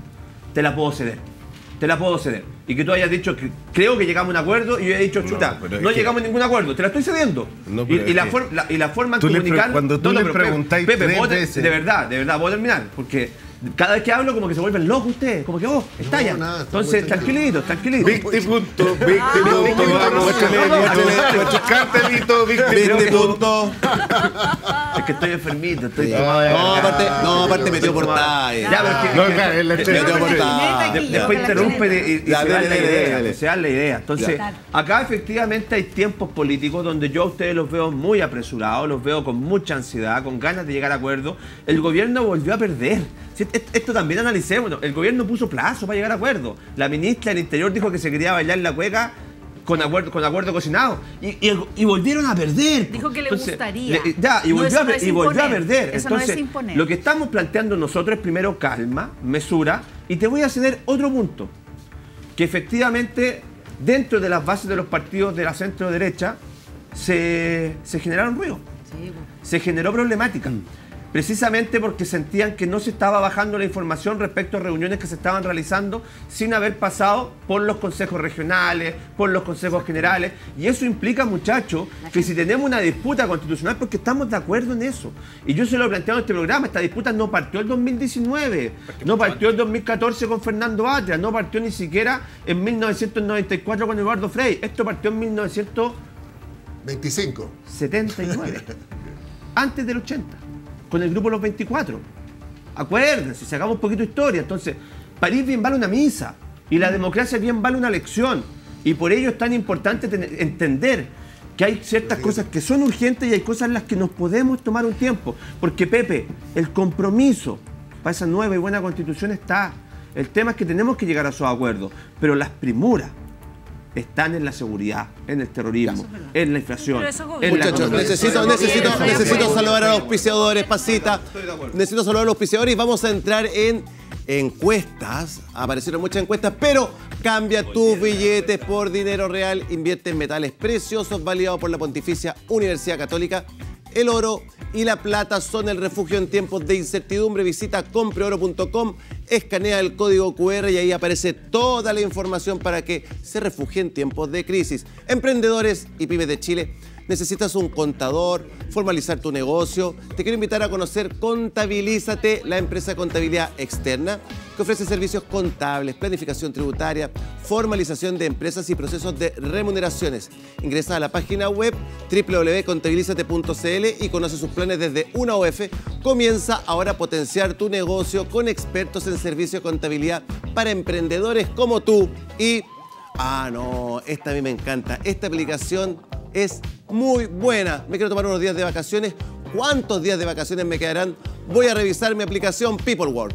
te la puedo ceder. Te la puedo ceder. Y que tú hayas dicho que creo que llegamos a un acuerdo y yo he dicho, chuta, no, no llegamos a ningún acuerdo, te la estoy cediendo. No, y, y, la for, la, y la forma en comunicar... Cuando tú no, no, le preguntáis Pepe, tres vos, veces... de verdad, de verdad, puedo terminar, porque cada vez que hablo como que se vuelven locos ustedes, como que vos, oh, estallan. No, nada, entonces, tranquilitos, tranquilitos. Victi punto, Victi punto, vamos, muéstrale, cartelito, Victi punto. Es que estoy enfermito, estoy sí. tomado de No, aparte, no, aparte metió por talla. Ya, pero es que... Metió por talla. Después interrumpe y se da la idea, se da la idea. Entonces, acá efectivamente hay tiempos políticos donde yo a ustedes los veo muy apresurados, los veo con mucha ansiedad, con ganas de llegar a acuerdos. El gobierno volvió a perder. Esto también analicemos. El gobierno puso plazo para llegar a acuerdos. La ministra del Interior dijo que se quería bailar la cueca con acuerdo, con acuerdo cocinado. Y, y, y volvieron a perder. Dijo que le Entonces, gustaría. Le, ya, y, no volvió, es, a, no es y volvió a perder. Eso Entonces, no es imponer. Lo que estamos planteando nosotros es primero calma, mesura. Y te voy a ceder otro punto. Que efectivamente, dentro de las bases de los partidos de la centro-derecha, se, se generaron ruidos. Sí. Se generó problemática. Mm. Precisamente porque sentían que no se estaba bajando la información respecto a reuniones que se estaban realizando sin haber pasado por los consejos regionales, por los consejos generales. Y eso implica, muchachos, que si tenemos una disputa constitucional, porque estamos de acuerdo en eso. Y yo se lo he planteado en este programa, esta disputa no partió el dos mil diecinueve, no partió el dos mil catorce con Fernando Atria, no partió ni siquiera en mil novecientos noventa y cuatro con Eduardo Frei. Esto partió en mil novecientos veinticinco. setenta y nueve, antes del ochenta. Con el grupo Los veinticuatro. Acuérdense, si hagamos un poquito de historia. Entonces, París bien vale una misa y la democracia bien vale una lección. Y por ello es tan importante tener, entender que hay ciertas cosas que son urgentes y hay cosas en las que nos podemos tomar un tiempo. Porque, Pepe, el compromiso para esa nueva y buena constitución está. El tema es que tenemos que llegar a esos acuerdos, pero las primuras están en la seguridad, en el terrorismo, en la inflación. En Muchachos, la necesito, necesito, necesito saludar a los auspiciadores, Pasita. Necesito saludar a los auspiciadores y vamos a entrar en encuestas. Aparecieron muchas encuestas, pero cambia tus billetes por dinero real. Invierte en metales preciosos, validado por la Pontificia Universidad Católica. El oro y la plata son el refugio en tiempos de incertidumbre. Visita compre oro punto com, escanea el código cu erre y ahí aparece toda la información para que se refugie en tiempos de crisis. Emprendedores y pymes de Chile, ¿necesitas un contador? ¿Formalizar tu negocio? Te quiero invitar a conocer Contabilízate, la empresa de contabilidad externa que ofrece servicios contables, planificación tributaria, formalización de empresas y procesos de remuneraciones. Ingresa a la página web doble u doble u doble u punto contabilízate punto ce ele y conoce sus planes desde una O F. Comienza ahora a potenciar tu negocio con expertos en servicio de contabilidad para emprendedores como tú. Y, ah no, esta a mí me encanta. Esta aplicación es muy buena. Me quiero tomar unos días de vacaciones. ¿Cuántos días de vacaciones me quedarán? Voy a revisar mi aplicación PeopleWork.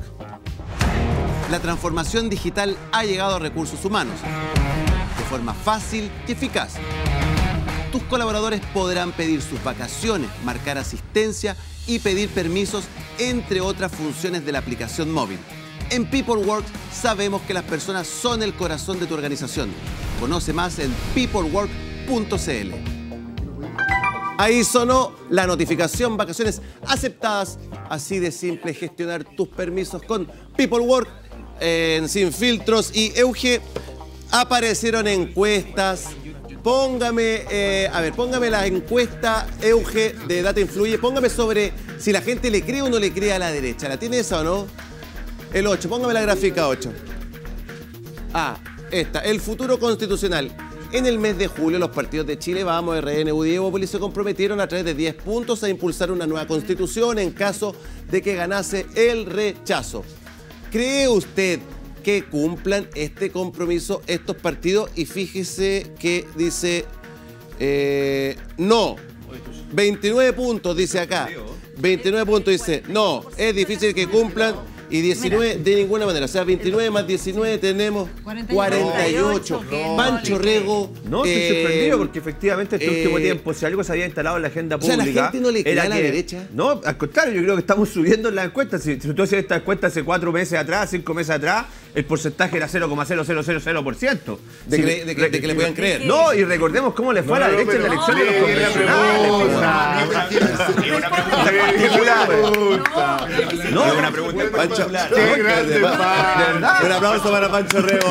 La transformación digital ha llegado a recursos humanos de forma fácil y eficaz. Tus colaboradores podrán pedir sus vacaciones, marcar asistencia y pedir permisos, entre otras funciones de la aplicación móvil. En PeopleWork sabemos que las personas son el corazón de tu organización. Conoce más en peoplework punto ce ele. Ahí sonó la notificación, vacaciones aceptadas. Así de simple gestionar tus permisos con PeopleWork. En Sin Filtros y Euge aparecieron encuestas. Póngame, eh, a ver, póngame la encuesta Euge de Data Influye. Póngame sobre si la gente le cree o no le cree a la derecha. ¿La tiene esa o no? El ocho, póngame la gráfica ocho. Ah, esta, el futuro constitucional. En el mes de julio, los partidos de Chile, Vamos, erre ene, U D I y Evópolis se comprometieron a través de diez puntos a impulsar una nueva constitución en caso de que ganase el rechazo. ¿Cree usted que cumplan este compromiso estos partidos? Y fíjese que dice eh, no. veintinueve puntos dice acá. veintinueve puntos dice no. Es difícil que cumplan. Y diecinueve de ninguna manera. O sea, veintinueve más diecinueve tenemos cuarenta y ocho. Pancho Rego. No, estoy eh, sorprendido porque efectivamente este eh, último tiempo, si algo se había instalado en la agenda pública. O sea, la gente no le cree a la que, derecha. No, al contrario, yo creo que estamos subiendo en las encuestas. Si, si tú hacías esta encuesta hace cuatro meses atrás, cinco meses atrás, el porcentaje era cero coma cero cero cero cero por ciento. De, si, de, de, de, de que le puedan creer. No, y recordemos cómo le fue no, a la derecha en la elección de los convencionales. No, es una pregunta Pancho, particular. Qué grande, Pancho. Un aplauso para Pancho Rego.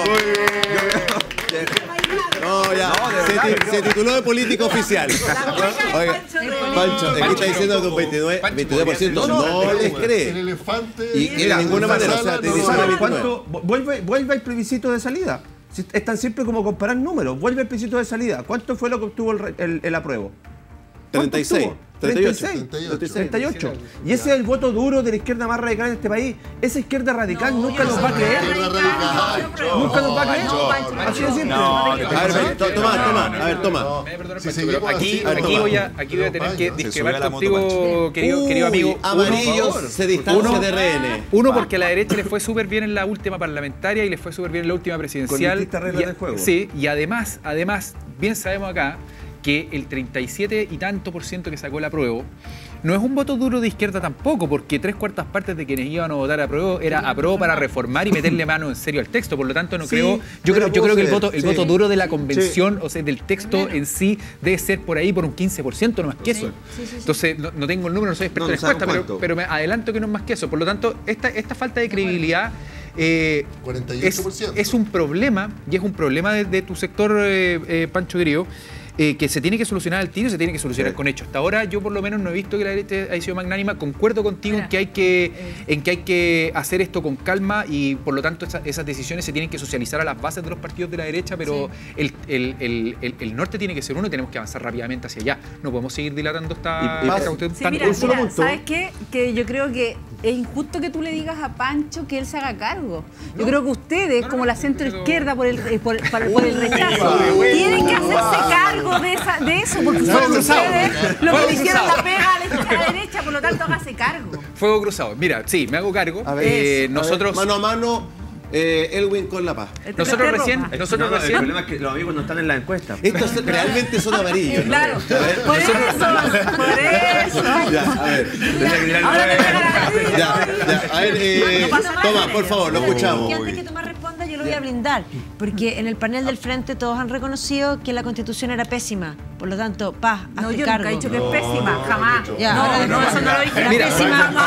No, ya. Se, ti- se tituló de político oficial. Oiga, Pancho, aquí está diciendo que un veintidós por ciento no les El cree. elefante. Y, y de Mira, ninguna la manera, o sala sea, te no dice sabe la ¿Cuánto? Vuelve, vuelve al plebiscito de salida. Si es tan simple como comparar números. Vuelve al plebiscito de salida. ¿Cuánto fue lo que obtuvo el, re- el, el apruebo? treinta y seis, treinta y ocho. treinta y ocho. Y ese es el voto duro de la izquierda más radical en este país. Esa izquierda radical nunca nos va a creer. Izquierda radical. Nunca nos va a creer. Así de simple. A ver, to- toma, toma, a ver, toma. Si seguimos Aquí, así, aquí, no, voy a, aquí voy a tener que Se discrepar subió a la moto, contigo, querido, querido amigo. Uy, Amarillos Uno, se distancia uno- de R N. Uno, porque a la derecha le fue súper bien en la última parlamentaria y le fue súper bien en la última presidencial. distintas reglas Y a- de juego. Sí, y además, además, bien sabemos acá que el treinta y siete y tanto por ciento que sacó el apruebo no es un voto duro de izquierda tampoco, porque tres cuartas partes de quienes iban a votar apruebo era apruebo para reformar y meterle mano en serio al texto. Por lo tanto, no Sí, creo. Yo me creo, la yo puedo creo que el ceder, voto, el sí. voto duro de la convención, o sea, del texto en sí, debe ser por ahí por un quince por ciento, no más que eso. Entonces, no, no tengo el número, no soy experto No, en no sabe encuesta, pero, cuánto. pero me adelanto que no es más que eso. Por lo tanto, esta, esta falta de credibilidad eh, cuarenta y ocho es, por ciento. es un problema, y es un problema de, de tu sector, eh, eh, Pancho querido, eh, que se tiene que solucionar al tiro y se tiene que solucionar Sí. con hechos. Hasta ahora yo por lo menos no he visto que la derecha haya sido magnánima. Concuerdo contigo en Mira, que hay que, en que hay que hacer esto con calma y por lo tanto esa- esas decisiones se tienen que socializar a las bases de los partidos de la derecha, pero el, el- el- el- el norte tiene que ser uno y tenemos que avanzar rápidamente hacia allá. No podemos seguir dilatando esta, Y- y- esta cuestión Sí, tan- mira, un solo mira, punto. ¿sabes qué? Que yo creo que es injusto que tú le digas a Pancho que él se haga cargo. Yo creo que ustedes, como la centro izquierda por el, eh, por, para- por el rechazo, tienen que hacerse cargo de, esa, de eso, porque fueron ustedes los que le hicieron la pega a la, a la derecha, por lo tanto hágase cargo. Fuego cruzado. Mira, sí, me hago cargo. A ver, Eh, a ver, nosotros, mano a mano, eh, Elwin con la paz. nosotros recién, Roja. nosotros No, no, el recién, problema es que los amigos no están en la encuesta. Estos realmente son amarillos. ¿no? Claro, por eso, por eso. Ya, a ver. Ahora me pegan a la Ya, ya, a ver, eh, No pasa nada toma, con por ello. favor, lo Porque escuchamos. antes que Tomás responda, yo lo voy a blindar. Porque en el panel del frente todos han reconocido que la constitución era pésima. Por lo tanto, paz, hazte No, yo cargo. nunca he dicho que es pésima, jamás. Ya, no, ahora no, no, eso no lo dije. Mira, pésima, no,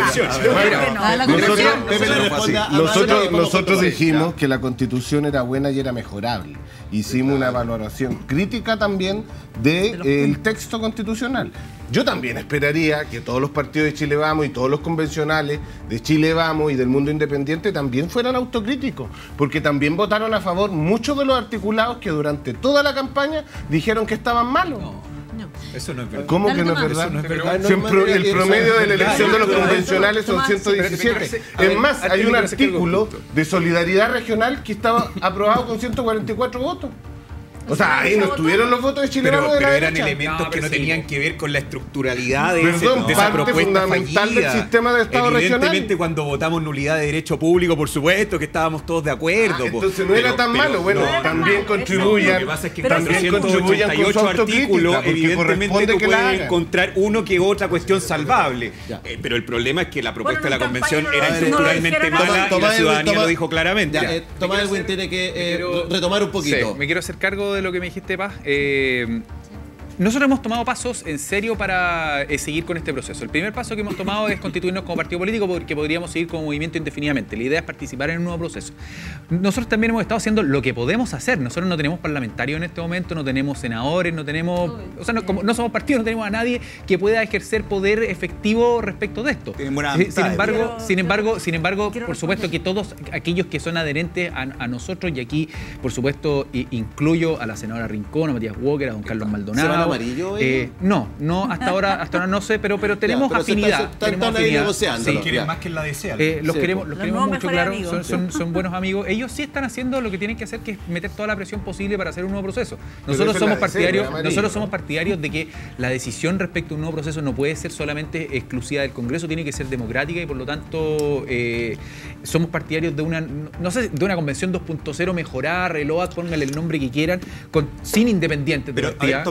Ah, la Nosotros- constitución. Pepe le responde a Amado y Nosotros, vamos con nosotros Tomás. dijimos que la constitución era buena y era mejorable. Hicimos una valoración crítica también del texto constitucional. Yo también esperaría que todos los partidos de Chile Vamos y todos los convencionales de Chile Vamos y del mundo independiente también fueran autocríticos, porque también votaron a favor muchos de los articulados que durante toda la campaña dijeron que estaban malos. eso no es verdad. ¿Cómo Dale que no es nomás. verdad? Eso no es verdad. Ah, no, Si en no, pro- no, el eso- promedio de la elección de los Tomás, convencionales son Tomás, ciento diecisiete. espérate, espérate, Es más, a ver, hay un antes de que artículo se de solidaridad regional que estaba aprobado con ciento cuarenta y cuatro votos. O sea, ahí no estuvieron los votos de Chile Pero, Vamos de pero la eran derecha. elementos No, que pero no sí. tenían que ver con la estructuralidad de, ese- Perdón, de esa parte propuesta fundamental fallida. del sistema de Estado Evidentemente, regional. cuando votamos nulidad de derecho público, por supuesto que estábamos todos de acuerdo. Ah, po. entonces no era Pero- tan pero malo. Bueno, no, no, también no, contribuyan. Lo que pasa es que Pero con sí contribuyan con su trescientos ochenta y ocho autocrítica, artículos, porque evidentemente corresponde tú que la puedes hagan. encontrar uno que otra cuestión salvable. Eh, pero el problema es que la propuesta Bueno, de la en convención campaña era no lo estructuralmente dijeron mala nada. y Tomás, la ciudadanía Tomás, lo dijo claramente. Ya, eh, Tomás Elwin tiene que eh, quiero- retomar un poquito. Sí, me quiero hacer cargo de lo que me dijiste, Paz. Eh, nosotros hemos tomado pasos en serio para eh, seguir con este proceso. El primer paso que hemos tomado es constituirnos como partido político porque podríamos seguir como movimiento indefinidamente. La idea es participar en un nuevo proceso. Nosotros también hemos estado haciendo lo que podemos hacer. Nosotros no tenemos parlamentarios en este momento, no tenemos senadores, no tenemos... O sea, no, como no somos partidos, no tenemos a nadie que pueda ejercer poder efectivo respecto de esto. Tienen buenas Sin- Sin amistades. embargo, Quiero- sin embargo, sin embargo, quiero por supuesto que todos aquellos que son adherentes a, a nosotros, y aquí, por supuesto, i- incluyo a la senadora Rincón, a Matías Walker, a don Carlos Maldonado. ¿Se van amarillo ellos? Eh, no, no, hasta ahora, hasta ahora no sé, pero, pero tenemos pero se está- afinidad. se están- tenemos están ahí afinidad. negociando. Sí. Quieren Ya. más que la desean. Eh, los Sí, queremos, po. los Los queremos nuevos mucho, mejores claro. amigos. Son, son, son buenos amigos. Ellos sí están haciendo lo que tienen que hacer, que es meter toda la presión posible para hacer un nuevo proceso. eso Nosotros es somos la partidarios, deseña, amarillo, nosotros ¿no? somos partidarios de que la decisión respecto a un nuevo proceso no puede ser solamente exclusiva del Congreso, tiene que ser democrática y por lo tanto eh, somos partidarios de una, no sé, de una convención dos punto cero mejorada, reloj, pónganle el nombre que quieran, con, sin independientes de Pero, a partida, ver, Tomás, sin si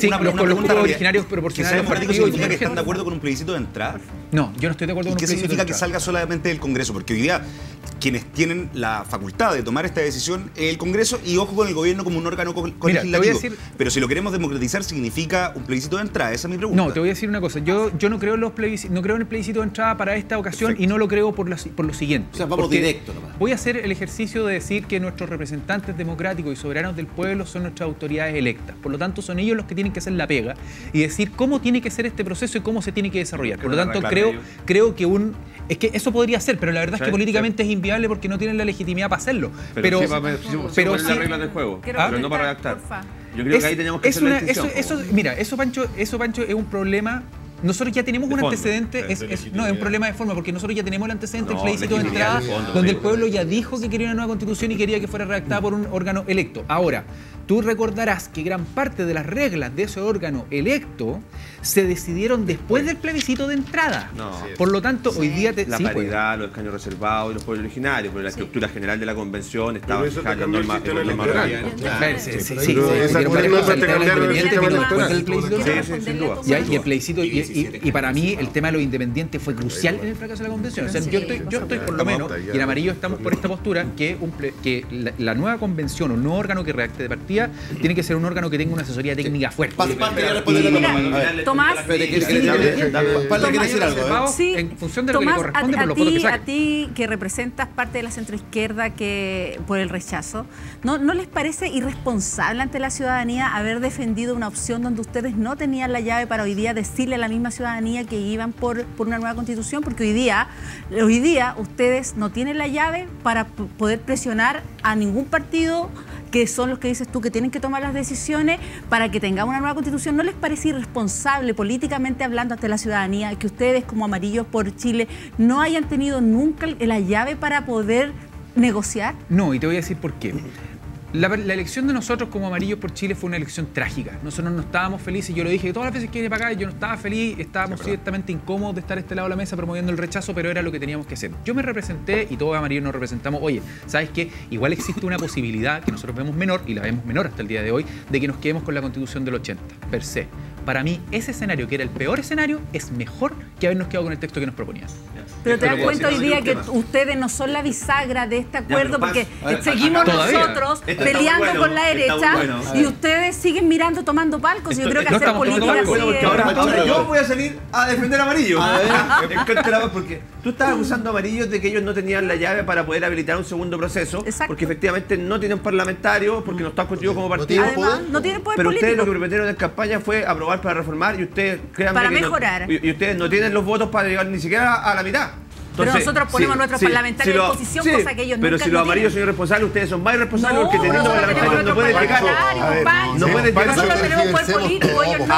Sí, una, los, una con los pregunta pueblos rápida. originarios ¿Que proporcionales. sea democrático efectivos y significa que están de emergentes. acuerdo con un plebiscito de entrada? No, yo no estoy de acuerdo ¿Y con qué un plebiscito significa de que entrada. salga solamente del Congreso? Porque hoy día quienes tienen la facultad de tomar esta decisión es el Congreso y ojo con el gobierno como un órgano co- Mira, te voy a legislativo. decir- Pero si lo queremos democratizar significa un plebiscito de entrada, esa es mi pregunta. No, te voy a decir una cosa. Yo, yo no creo en los plebiscitos, no creo en el plebiscito de entrada para esta ocasión. Perfecto. Y no lo creo por, la- por lo siguiente. O sea, vamos Porque directo nomás. Voy a hacer el ejercicio de decir que nuestros representantes democráticos y soberanos del pueblo son nuestras autoridades electas. Por lo tanto, son ellos los que tienen que hacer la pega y decir cómo tiene que ser este proceso y cómo se tiene que desarrollar. Por lo tanto, Claro, creo, ellos. creo que un... Es que eso podría ser, pero la verdad es que Sí, políticamente es inviable porque no tienen la legitimidad para hacerlo. Pero, sí, para- sí, sí, pero poner sí- las reglas del juego, Quiero pero no para comentar, redactar. porfa. Yo creo Es- que ahí tenemos que es hacer una- la distinción. eso, eso, mira, eso Pancho, eso Pancho es un problema. Nosotros ya tenemos De un fondo. antecedente, es, es- no, es un problema de forma, porque nosotros ya tenemos el antecedente del No, plebiscito de legitimidad entrada, de fondo, donde el sí. pueblo ya dijo que quería una nueva constitución y quería que fuera redactada por un órgano electo. Ahora, tú recordarás que gran parte de las reglas de ese órgano electo se decidieron después del plebiscito de entrada. No. Por lo tanto, hoy día te, La sí, pues. paridad, los escaños reservados y los pueblos originarios, pero la estructura general de la convención estaba Pero eso fijada te en cambió el normas sistema en normas electoral. orgánicas. Claro, sí, sí, sí, Pero sí, esa sí, norma sí, te sí, cambiaron el independiente sistema vino después electoral. del plebiscito de Sí, entrada. sí, sin duda. Y, ahí- y el plebiscito, y, y- y para mí el tema de los independientes fue crucial en el fracaso de la convención. O sea, yo estoy, yo estoy por lo menos, y en amarillo estamos por esta postura, que, un ple- que la, la nueva convención o nuevo órgano que redacte de partida tiene que ser un órgano que tenga una asesoría técnica fuerte. Paz, Paz quería responder a Mira, Tomás. A ver. Tomás, Espérate, quiere- sí, quiere- dale, quiere- dale. Paz le quiere decir algo, ¿eh? Reservado Sí, en función de lo que Tomás, le corresponde a, por a los votos que ti, a saquen. ti que representas parte de la centroizquierda que por el rechazo, ¿no, ¿no les parece irresponsable ante la ciudadanía haber defendido una opción donde ustedes no tenían la llave para hoy día decirle a la misma ciudadanía que iban por, por una nueva constitución? Porque hoy día, hoy día ustedes no tienen la llave para p- poder presionar a ningún partido, que son los que dices tú que tienen que tomar las decisiones para que tengamos una nueva constitución. ¿No les parece irresponsable políticamente hablando ante la ciudadanía que ustedes como Amarillos por Chile no hayan tenido nunca la llave para poder negociar? No, y te voy a decir por qué. La, la elección de nosotros como Amarillos por Chile fue una elección trágica. Nosotros no estábamos felices, yo lo dije todas las veces que vine para acá, yo no estaba feliz, estábamos ciertamente incómodos de estar a este lado de la mesa promoviendo el rechazo, pero era lo que teníamos que hacer. Yo me representé y todos Amarillos nos representamos. Oye, ¿sabes qué? Igual existe una posibilidad que nosotros vemos menor, y la vemos menor hasta el día de hoy, de que nos quedemos con la Constitución del ochenta, per se. Para mí, ese escenario, que era el peor escenario, es mejor que habernos quedado con el texto que nos proponían. Pero te Esto das lo puedo cuenta hoy decir, día no que hay un tema. ustedes no son la bisagra de este acuerdo, pero Paz, porque a ver, seguimos todavía. nosotros Esto está peleando muy bueno, con la está muy derecha bueno. A y ver. ustedes siguen mirando tomando palcos. Yo Esto- creo que no hacer estamos tomando política palcos, así Bueno, porque es- ahora, ahora Pancho, yo voy a salir a defender a Amarillo. A ver. En contra de la- porque tú estás acusando a Amarillos de que ellos no tenían la llave para poder habilitar un segundo proceso, Exacto. porque efectivamente no tienen parlamentarios, porque no están constituidos como partido. tienen Además, poder. no tienen poder Pero ustedes lo que político. prometieron en campaña fue aprobar para reformar y ustedes créanme Para que no- mejorar. y, y ustedes no tienen los votos para llegar ni siquiera a la mitad. Pero nosotros ponemos nuestros parlamentarios en posición, cosa que ellos Pero nunca si no los amarillos tienen. son irresponsables, ustedes son más irresponsables No, porque teniendo nosotros parlamentarios no tenemos pueden nuestros llegar. parlamentarios, A ver, Pancho. no pueden llegar. Nosotros tenemos poder Tergiversemos político, ellos todo, no.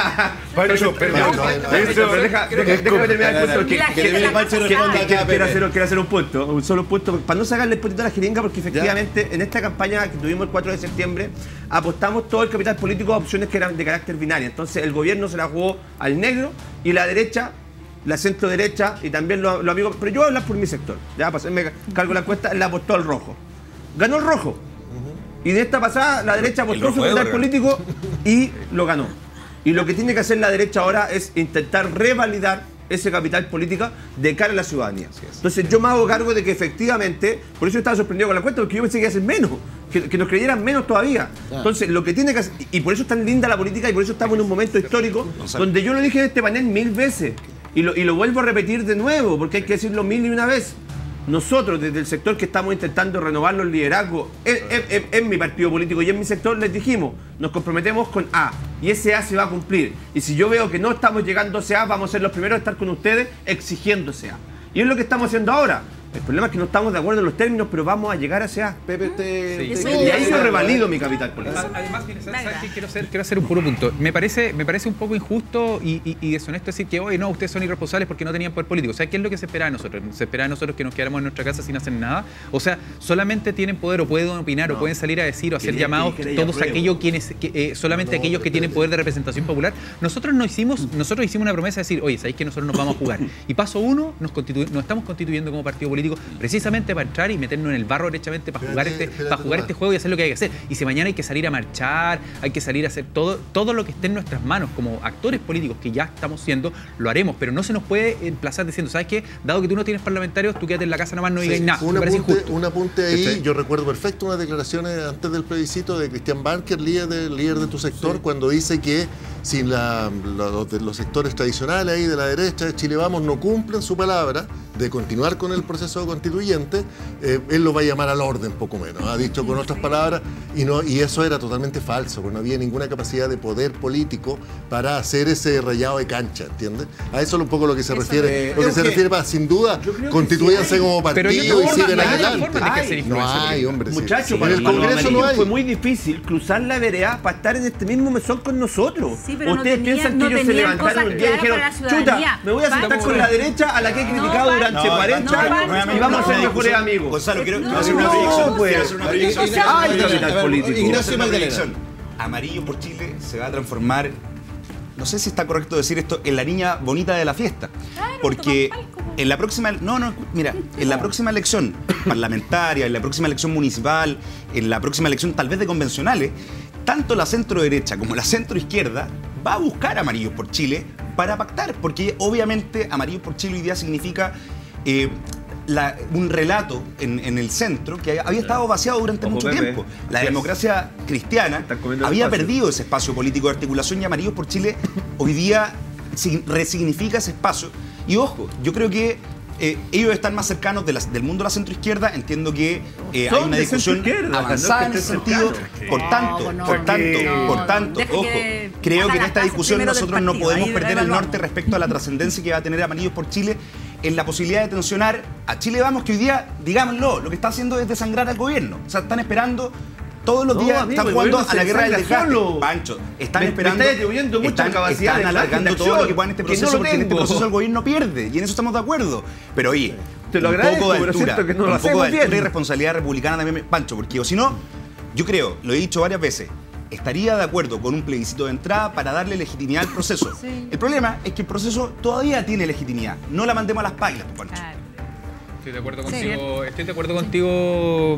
Pancho, perdón. Pero deja- deja- déjame terminar el punto. Y Que, la que- gente que- la que- pasa que- responda que- acá, quiero Pepe. hacer, quiero hacer un punto, un solo punto, para no sacarle el poquito a la jeringa, porque efectivamente en esta campaña que tuvimos el cuatro de septiembre apostamos todo el capital político a opciones que eran de carácter binario. Entonces el gobierno se la jugó al negro y la derecha, la centro derecha y también los, los amigos, pero yo voy a hablar por mi sector, ya para hacerme cargo de la encuesta, la apostó al rojo. Ganó el rojo. Y de esta pasada la derecha apostó su capital político y lo ganó. Y lo que tiene que hacer la derecha ahora es intentar revalidar ese capital político de cara a la ciudadanía. Entonces yo me hago cargo de que efectivamente, por eso yo estaba sorprendido con la encuesta, porque yo pensé que iba a ser menos, que, que nos creyeran menos todavía. Entonces lo que tiene que hacer, y por eso es tan linda la política y por eso estamos en un momento histórico, donde yo lo dije en este panel mil veces, y lo, y lo vuelvo a repetir de nuevo, porque hay que decirlo mil y una vez. Nosotros, desde el sector que estamos intentando renovar los liderazgos en, en- en- en mi partido político y en mi sector, les dijimos, nos comprometemos con A, y ese A se va a cumplir. Y si yo veo que no estamos llegando a ese A, vamos a ser los primeros a estar con ustedes exigiendo ese A. Y es lo que estamos haciendo ahora. El problema es que no estamos de acuerdo en los términos, pero vamos a llegar a ese A. Pepe, te... Sí. te- Eso Y ahí yo revalido mi capital político. Además, mire, ¿sabes qué? Quiero hacer, quiero hacer un puro punto. Me parece, me parece un poco injusto y, y- y deshonesto decir que hoy no, ustedes son irresponsables porque no tenían poder político. O sea, ¿qué es lo que se espera de nosotros? ¿Se espera de nosotros que nos quedáramos en nuestra casa sin hacer nada? O sea, solamente tienen poder o pueden opinar o pueden salir a decir o hacer Quería- llamados quería todos apruebo. aquellos quienes, que, eh, solamente aquellos que tienen poder de representación popular. Nosotros no hicimos, nosotros hicimos una promesa de decir, oye, ¿sabéis que nosotros nos vamos a jugar? Y paso uno, nos, constitu- nos estamos constituyendo como partido político políticos, precisamente para entrar y meternos en el barro derechamente para jugar, Espérate, este, espérate, para jugar Tomás. este juego y hacer lo que hay que hacer. Y si mañana hay que salir a marchar, hay que salir a hacer todo, todo lo que esté en nuestras manos como actores políticos que ya estamos siendo, lo haremos, pero no se nos puede emplazar diciendo, ¿sabes qué? Dado que tú no tienes parlamentarios, tú quédate en la casa nomás, no digas Sí, nada. un, Me parece apunte, injusto. un apunte ahí, ¿Cachai? yo recuerdo perfecto unas declaraciones antes del plebiscito de Cristian Barker, líder de, líder de tu sector, cuando dice que si la, la- los, de los sectores tradicionales ahí de la derecha de Chile Vamos no cumplen su palabra de continuar con el proceso constituyente, eh, él lo va a llamar al orden, poco menos. Ha dicho con otras palabras, y, no, y eso era totalmente falso, porque no había ninguna capacidad de poder político para hacer ese rayado de cancha, ¿entiendes? A eso es un poco lo que se Eso, refiere. eh, lo que creo se que- refiere para, sin duda, yo creo que constituyanse sí hay. como partido Pero yo y creo que sigan hay adelante. forma de que hacer No influencia hay, hombre. sí. Muchachos, Sí, para en el los Congreso no amarillos hay. fue muy difícil cruzar la vereda para estar en este mismo mesón con nosotros. Sí, pero no Ustedes tenía- piensan que no ellos se tenían levantaron cosas un día y claras dijeron, para la chuta, ciudadanía. me voy a sentar Pancho. con la derecha a la que he No, criticado Pancho. durante No, cuarenta Pancho, años nuevamente y vamos a ser no. mejores amigos. Gonzalo, quiero, quiero No, hacer una no, proyección. pues. Quiero hacer una proyección. O sea, Ay, Ignacio- capital político. Ignacio Quiero hacer una Magdalena. proyección. Amarillo por Chile se va a transformar, no sé si está correcto decir esto, en la niña bonita de la fiesta. Porque en la próxima, no, no, mira, en la próxima elección parlamentaria, en la próxima elección municipal, en la próxima elección tal vez de convencionales, tanto la centro derecha como la centro izquierda va a buscar Amarillos por Chile para pactar, porque obviamente Amarillos por Chile hoy día significa eh, la- un relato en, en el centro que había estado vaciado durante Ojo, mucho Pepe. tiempo. La Así es. democracia cristiana Están comiendo el había espacio. perdido ese espacio político de articulación y Amarillos por Chile hoy día sig- resignifica ese espacio. Y ojo, yo creo que eh, ellos están más cercanos de la- del mundo de la centroizquierda. Entiendo que eh, hay Son una de discusión centroizquierda, avanzada no en es que ese estén sentido. cercanos. Por tanto, No, no, por tanto, no, por tanto, deja ojo, que creo haga que en las esta paces discusión primero del nosotros no partido, podemos ahí perder el evaluamos. norte respecto a la trascendencia que va a tener Amarillos por Chile en la posibilidad de tensionar a Chile Vamos, que hoy día, digámoslo, lo que está haciendo es desangrar al gobierno. O sea, están esperando todos los No, días, amigo, están el jugando gobierno a la se guerra del desangra desgaste. solo. Pancho, están Me- me esperando, está atribuyendo mucha están, capacidad están de alargando margen de todo lo acción, que puedan en este que no proceso, lo porque en este tengo. proceso el gobierno pierde, y en eso estamos de acuerdo. Pero oye, Te lo un agradezco, poco de pero altura, siento que no lo un poco hacemos de altura bien. y responsabilidad republicana también, me- Pancho, porque o si no, yo creo, lo he dicho varias veces, estaría de acuerdo con un plebiscito de entrada para darle legitimidad al proceso. Sí. El problema es que el proceso todavía tiene legitimidad. No la mandemos a las pailas, Pancho. Claro. Estoy de acuerdo Sí. contigo, estoy de acuerdo contigo,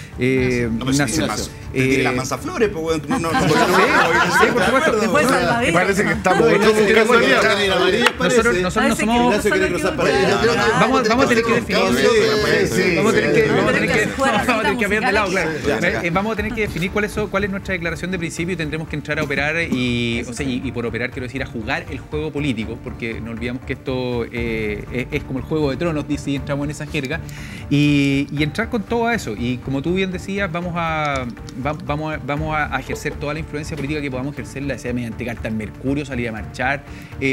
eh, No, pero Ignacio. sí, más. Eh, Tiene las manzas flores, pues, weón. No, no, no, no, Sí, sí, por supuesto. Después salvavidas. Me parece que estamos Ignacio hechos un quiere caso de cruzar mierda. en amarillo, Nosotros, parece. nosotros no Parece que somos... Ignacio quiere cruzar para allá. Yo creo que Vamos, vamos a tener que hacer definir. con Sí, sí, Vamos a tener que, sí. vamos a tener que, Pero fuera vamos a tener que cambiar de lado, claro. musicales. Eh, Vamos a tener que definir cuál es, cuál es nuestra declaración de principio y tendremos que entrar a operar y, o sea, y, y por operar quiero decir a jugar el juego político, porque no olvidamos que esto eh, es, es como el Juego de Tronos, si entramos en esa jerga, y, y entrar con todo a eso. Y como tú bien decías, vamos a, va- vamos a, vamos a ejercer toda la influencia política que podamos ejercerla, sea mediante carta al Mercurio, salir a marchar,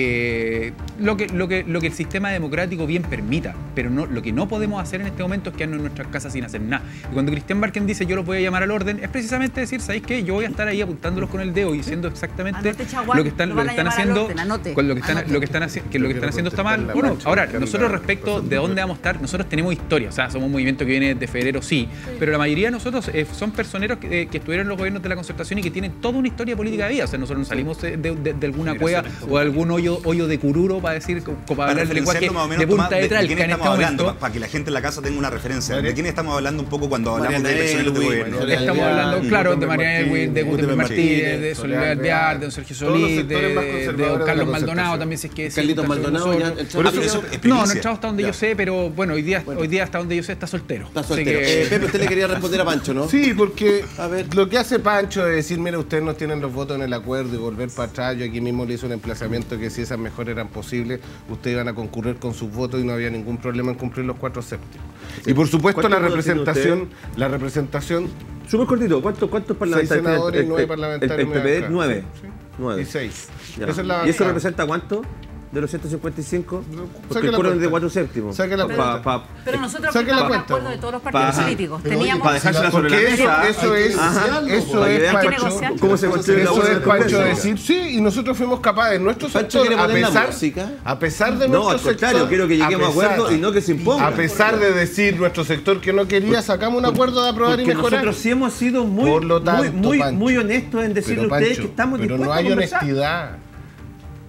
eh, lo, que, lo, que, lo que el sistema democrático bien permita, pero no, lo que no podemos hacer en este momento es quedarnos en nuestras casas sin hacer nada. Y cuando Cristian Barken dice yo los voy a llamar al orden, es precisamente decir, ¿sabéis qué? Yo voy a estar ahí apuntándolos con el dedo y diciendo exactamente Anote, Chaguán, lo que están, lo lo van que a están llamar al haciendo, orden, anote. con lo que están, Anote. lo que están haciendo, que lo que están haciendo está mal. Bueno, ahora, nosotros respecto de dónde vamos a estar, nosotros tenemos historia, o sea, somos un movimiento que viene de febrero, sí, pero la mayoría de nosotros eh, son personeros que, eh, que estuvieron en los gobiernos de la Concertación y que tienen toda una historia política de vida, o sea, nosotros no salimos de, de- de- de alguna cueva o de algún hoyo, hoyo de cururo para decir, como para Para hablar del lenguaje referenciarlo más o menos, de punta Tomás, de de, de Tralca quién en este estamos hablando, momento. para que la gente en la casa tenga una referencia. María- ¿De quién estamos hablando un poco cuando hablamos Mariana de elecciones de Elwin, gobierno? Soledad Estamos Alvear, hablando, y claro, de Gutenberg María Elwin, de Martínez, Gutenberg Martínez, Martínez, de Soledad Soledad Alvear, Alvear, de don Sergio todos los Solís, sectores más de, de conservadores don de la Carlos Maldonado Concertación. también, si es que... si Carlitos está con Maldonado ya... nosotros. el- Ah, pero eso es No, no primicia. he entrado hasta donde yo sé, pero bueno, hoy día, hoy día hasta donde yo sé está soltero. Está Así soltero. que- Eh, Pepe, usted le quería responder a Pancho, ¿no? Sí, porque A ver. lo que hace Pancho es decir, mira, ustedes no tienen los votos en el acuerdo y volver para atrás. Yo aquí mismo le hice un emplazamiento que si esas mejoras eran posibles, ustedes iban a concurrir con sus votos y no había ningún problema en cumplir los cuatro séptimos. Y por supuesto la ¿Cuántos votos tiene representación, la representación Súper cortito, ¿cuántos, cuántos parlamentarios? Seis senadores y tiene nueve el- parlamentarios El, el P P D, bancada. nueve. Sí. Nueve. y seis. Ya. Esa es la ¿Y eso bancada. representa cuánto? ¿De los ciento cincuenta y cinco? Porque Saque el la quórum es de cuenta. cuatro séptimos. Saque la Pa- cuenta. pa- Pero nosotros Saque la firmamos un cuenta. acuerdo de todos los partidos Pa- políticos. Pero, oye, Teníamos... para dejársela sobre la Porque eso, mesa. eso es, Ajá. eso Para que es vean Hay que Pancho. negociar. ¿Cómo se construye la Eso bolsa es del Pancho Congreso? decir, sí, y nosotros fuimos capaces, nuestro Pancho sector, quiere a poner la pesar, música. a pesar de No, nuestro al contrario, sector, quiero que lleguemos a a pesar- acuerdo y no que se imponga. A pesar de decir nuestro sector que no quería, sacamos un acuerdo de aprobar y Porque mejorar. nosotros sí hemos sido muy, Por lo tanto, muy, muy, Pancho, muy honestos en decirle Pero, a ustedes Pancho, que estamos pero dispuestos no hay a conversar. honestidad.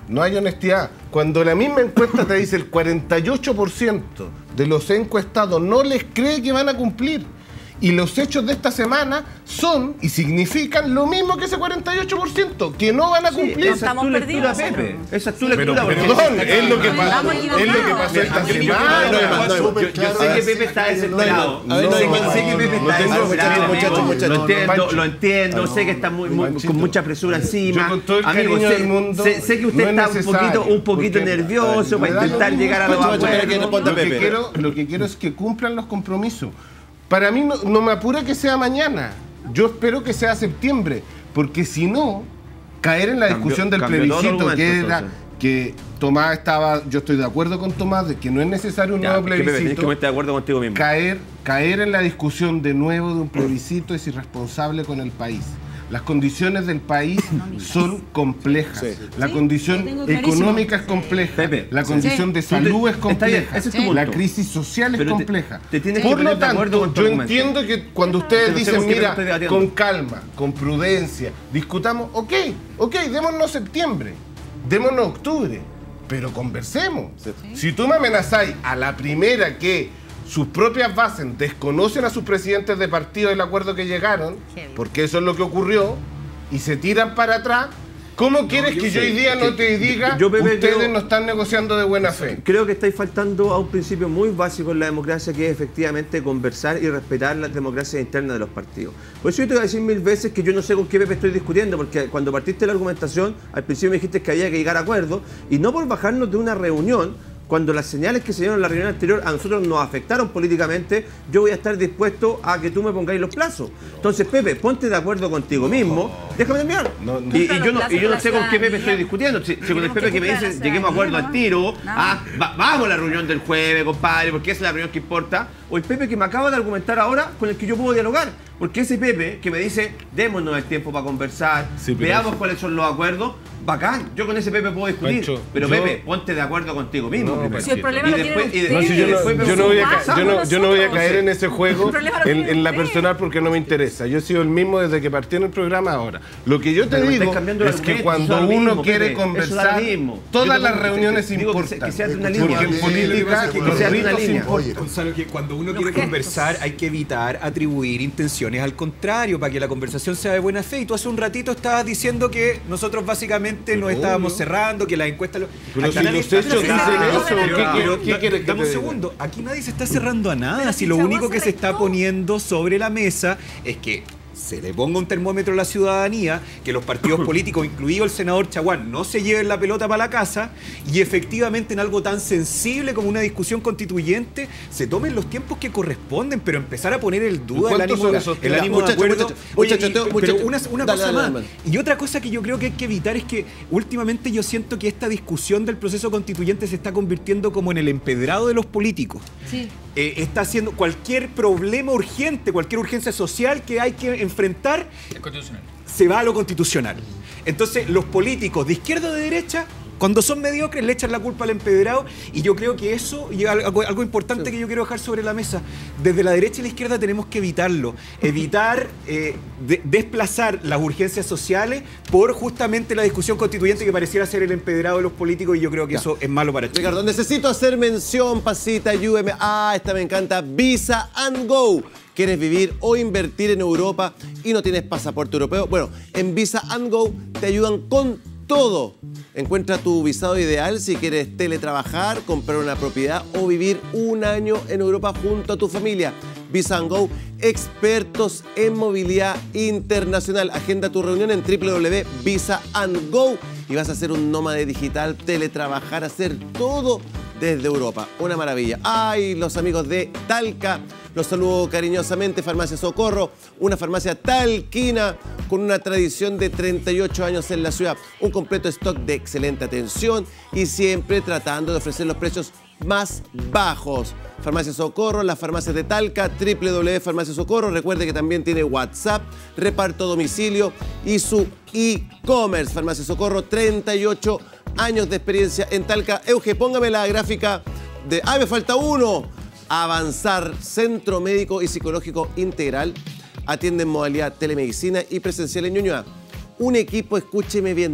no hay honestidad. Cuando la misma encuesta te dice el cuarenta y ocho por ciento de los encuestados no les cree que van a cumplir. Y los hechos de esta semana son y significan lo mismo que ese cuarenta y ocho por ciento, que no van a cumplir. Sí, estamos tu lectura, perdidos. Pepe. Esa es tu Pero, lectura. porque- perdón, es lo que pasó, Estamos es lo que equivocados. pasó esta Yo- yo- semana. yo- yo- yo sé que Pepe está desesperado. A ver, no, sé no, que- no, sé que no, Pepe no está tengo- desesperado. muchachos, amigo. muchachos, Lo entiendo, Pancho. lo entiendo. Sé que está muy, muy- Panchito. con mucha presura encima. Yo con todo el Amigo, cariño sé, del mundo, sé- sé que usted no es está un necesario, poquito, un poquito porque, nervioso a ver, para me da intentar lo llegar a los mismo. Pancho, Pancho, que acuerdos. responda Lo que, Pepe. quiero, lo que quiero es que cumplan los compromisos. Para mí no, no me apura que sea mañana. Yo espero que sea septiembre, porque si no, caer en la Cambió- discusión del cambió todo el plebiscito, que argumento, era entonces. que Tomás estaba, yo estoy de acuerdo con Tomás, de que no es necesario un Ya, nuevo que Pepe, tenés que plebiscito. ponerte de acuerdo contigo mismo. Caer, caer en la discusión de nuevo de un plebiscito es irresponsable con el país. Las condiciones del país son complejas. Sí. La Sí, condición lo tengo clarísimo. económica es compleja. Pepe, la sí. condición de Tú te- salud es está bien, compleja. ese es tu La punto. crisis social es Pero te- compleja. te tienes que Por poner lo de acuerdo tanto, con tu yo argumento. entiendo que cuando ustedes Pero sé dicen, con qué me mira, estoy debatiendo". con calma, con prudencia, discutamos, ok, ok, démonos septiembre, démonos octubre, pero conversemos. Si tú me amenazáis a la primera que sus propias bases desconocen a sus presidentes de partido del acuerdo que llegaron, Heavy. porque eso es lo que ocurrió, y se tiran para atrás, ¿cómo quieres que yo hoy día no te diga yo, Pepe, ustedes creo- no están negociando de buena fe? Creo que estáis faltando a un principio muy básico en la democracia, que es efectivamente conversar y respetar las democracias internas de los partidos. Por eso yo te voy a decir mil veces que yo no sé con qué Pepe estoy discutiendo, porque cuando partiste la argumentación, al principio me dijiste que había que llegar a acuerdos, y no por bajarnos de una reunión. Cuando las señales que se dieron en la reunión anterior a nosotros nos afectaron políticamente, yo voy a estar dispuesto a que tú me pongáis los plazos. Entonces, Pepe, ponte de acuerdo contigo mismo. Déjame terminar. No, no. Y, y Cumpla yo los no, plazos y yo de no la sé con qué Pepe estoy ciudadanía. discutiendo. Si, si con el Queremos Pepe que que me cumpla dice, la lleguemos a acuerdo al ciudadanía, tiro, ¿no? ah, va- vamos a la reunión del jueves, compadre, porque esa es la reunión que importa. O el Pepe que me acaba de argumentar ahora, con el que yo puedo dialogar. Porque ese Pepe que me dice, démonos el tiempo para conversar, Sí, pero veamos eso- cuáles son los acuerdos, bacán. Yo con ese Pepe puedo discutir. Pancho, pero yo- Pepe, ponte de acuerdo contigo mismo. No, Pepe. Si el problema Y lo después- tienen y de- No, si yo, y no, después yo vemos no voy a, cómo ca- pasa. yo no- yo no voy a caer en ese juego El problema lo en, tiene en la usted. personal porque no me interesa. Yo he sido el mismo desde que partí en el programa ahora. Lo que yo te Pero me digo estáis cambiando el es que argumento, cuando eso da lo uno mismo, quiere Pepe, eso da conversar, lo mismo. Yo todas te las pongo- te- reuniones te digo que se- importan. que se hace una Porque línea. en Sí, política que los se hace una ritos línea. importan. Oye, Gonzalo, que cuando uno Los quiere gestos. conversar hay que evitar atribuir intenciones al contrario para que la conversación sea de buena fe. Y tú hace un ratito estabas diciendo que nosotros básicamente nos estábamos cerrando, que las encuestas... lo- Pero Aquí si nadie los está hechos cerrando. dicen Pero- eso, ¿qué pero- quiere- pero- qué da- quieres que Dame te un diga? segundo. Aquí nadie se está cerrando a nada. Pero Si si lo Chaguán único se que se está rectó. poniendo sobre la mesa es que se le ponga un termómetro a la ciudadanía, que los partidos políticos, incluido el senador Chaguán, no se lleven la pelota para la casa y efectivamente en algo tan sensible como una discusión constituyente se tomen los tiempos que corresponden, pero empezar a poner el duda, el ¿Cuántos ánimo, son esos el tiempos? ánimo de Muchachos, acuerdo. muchachos, Oye, muchachos, y- tengo- pero muchachos. una, una Dale, cosa dale, más. dale, Y otra cosa que yo creo que hay que evitar es que últimamente yo siento que esta discusión del proceso constituyente se está convirtiendo como en el empedrado de los políticos. Sí. Eh, está haciendo cualquier problema urgente, cualquier urgencia social que hay que enfrentar, se va a lo constitucional. Entonces, los políticos de izquierda o de derecha, cuando son mediocres, le echan la culpa al empedrado. Y yo creo que eso, y algo, algo importante que yo quiero dejar sobre la mesa, desde la derecha y la izquierda tenemos que evitarlo. Evitar eh, de- desplazar las urgencias sociales por justamente la discusión constituyente que pareciera ser el empedrado de los políticos, y yo creo que eso es malo para Chile. Ricardo, necesito hacer mención, pasita, ayúdeme. Ah, esta me encanta. Visa and Go. ¿Quieres vivir o invertir en Europa y no tienes pasaporte europeo? Bueno, en Visa and Go te ayudan con todo. Encuentra tu visado ideal si quieres teletrabajar, comprar una propiedad o vivir un año en Europa junto a tu familia. Visa and Go, expertos en movilidad internacional. Agenda tu reunión en doble u doble u doble u punto visa and go y vas a ser un nómade digital, teletrabajar, hacer todo desde Europa. Una maravilla. Ay, los amigos de Talca, los saludo cariñosamente. Farmacia Socorro, una farmacia talquina con una tradición de treinta y ocho años en la ciudad. Un completo stock de excelente atención y siempre tratando de ofrecer los precios más bajos. Farmacia Socorro, las farmacias de Talca, doble u doble u doble u punto farmacia socorro. Recuerde que también tiene WhatsApp, reparto a domicilio y su e-commerce. Farmacia Socorro, treinta y ocho años de experiencia en Talca. Euge, póngame la gráfica de... ¡Ah, me falta uno! Avanzar, Centro Médico y Psicológico Integral. Atiende en modalidad telemedicina y presencial en Ñuñoa. un equipo, escúcheme bien,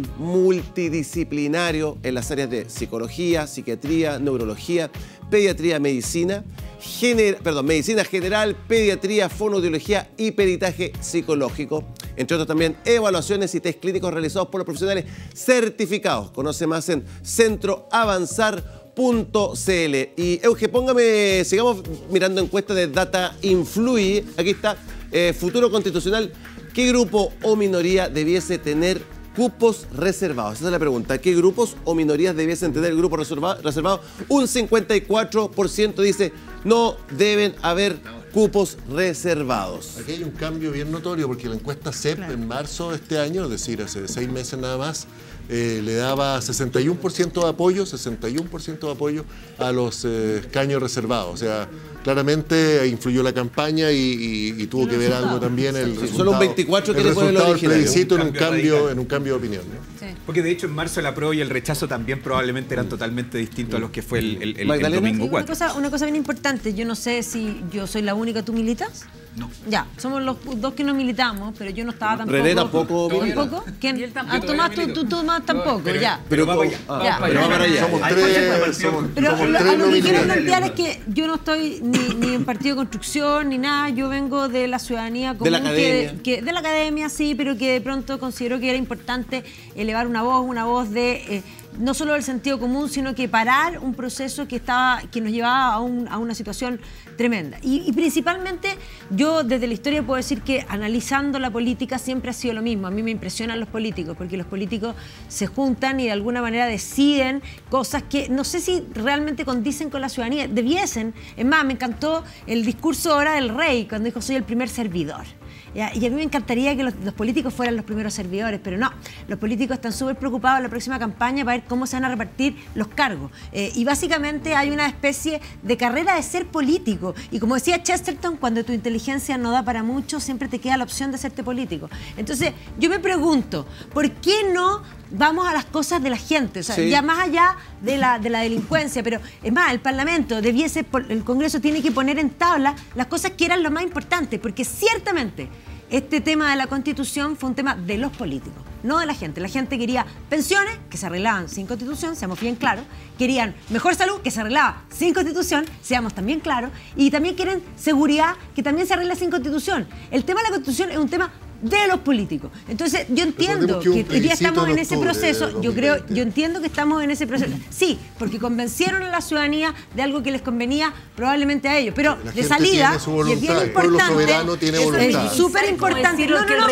multidisciplinario en las áreas de psicología, psiquiatría, neurología, pediatría, medicina, gener- perdón, medicina general, pediatría, fonoaudiología y peritaje psicológico. Entre otros también evaluaciones y test clínicos realizados por los profesionales certificados. Conoce más en centro avanzar punto c l. Y Euge, póngame, sigamos mirando encuestas de Data Influi. Aquí está, eh, futuro constitucional. ¿Qué grupo o minoría debiese tener cupos reservados? Esa es la pregunta. ¿Qué grupos o minorías debiesen tener grupos reserva reservados? Un cincuenta y cuatro por ciento dice no deben haber cupos reservados. Aquí hay un cambio bien notorio porque la encuesta C E P claro. en marzo de este año, es decir, hace seis meses nada más, eh, le daba sesenta y uno por ciento de apoyo, sesenta y uno por ciento de apoyo a los eh, escaños reservados. O sea, claramente influyó la campaña y, y, y tuvo y que ver algo también el sí, resultado. Solo un veinticuatro que el le pone resultado del plebiscito un en un cambio, en un cambio de opinión, ¿no? Sí. Porque de hecho en marzo el apruebo y el rechazo también probablemente eran totalmente distintos a los que fue el, el, el, el domingo sí, cuatro. Una cosa, una cosa bien importante, yo no sé si yo soy la única, ¿tú militas? No. Ya, somos los dos que no militamos, pero yo no estaba tampoco. René tampoco. ¿Tampoco? ¿Quién? Ah, Tomás, tú, tú, Tomás tampoco, pero, ya. Pero va para allá. Ah, ya. Pero va para allá. Somos tres, somos, Pero somos lo, tres a lo que quiero nominados. plantear es que yo no estoy ni, ni en partido de construcción ni nada, yo vengo de la ciudadanía común, de la academia. Que, que, de la academia, sí, pero que de pronto considero que era importante elevar una voz, una voz de eh, no solo del sentido común, sino que parar un proceso que estaba, que nos llevaba a, un, a una situación tremenda. Y, y principalmente yo desde la historia puedo decir que analizando la política siempre ha sido lo mismo. A mí me impresionan los políticos, porque los políticos se juntan y de alguna manera deciden cosas que no sé si realmente condicen con la ciudadanía. Debiesen. Es más, me encantó el discurso ahora del rey, cuando dijo soy el primer servidor. ¿Ya? Y a mí me encantaría que los, los políticos fueran los primeros servidores, pero no. Los políticos están súper preocupados en la próxima campaña para ver cómo se van a repartir los cargos. Eh, y básicamente hay una especie de carrera de ser político. Y como decía Chesterton, cuando tu inteligencia no da para mucho, siempre te queda la opción de hacerte político. Entonces, yo me pregunto, ¿por qué no vamos a las cosas de la gente? O sea, sí. ya más allá de la, de la delincuencia, pero es más, el Parlamento debiese, el Congreso tiene que poner en tabla las cosas que eran lo más importante, porque ciertamente este tema de la Constitución fue un tema de los políticos, no de la gente. La gente quería pensiones, que se arreglaban sin Constitución, seamos bien claros. Querían mejor salud, que se arreglaba sin Constitución, seamos también claros. Y también quieren seguridad, que también se arregla sin Constitución. El tema de la Constitución es un tema de los políticos. Entonces, yo entiendo que hoy día estamos en ese proceso, yo creo, yo entiendo que estamos en ese proceso. Sí, porque convencieron a la ciudadanía de algo que les convenía probablemente a ellos, pero de salida, y es bien importante, es súper importante, no, no,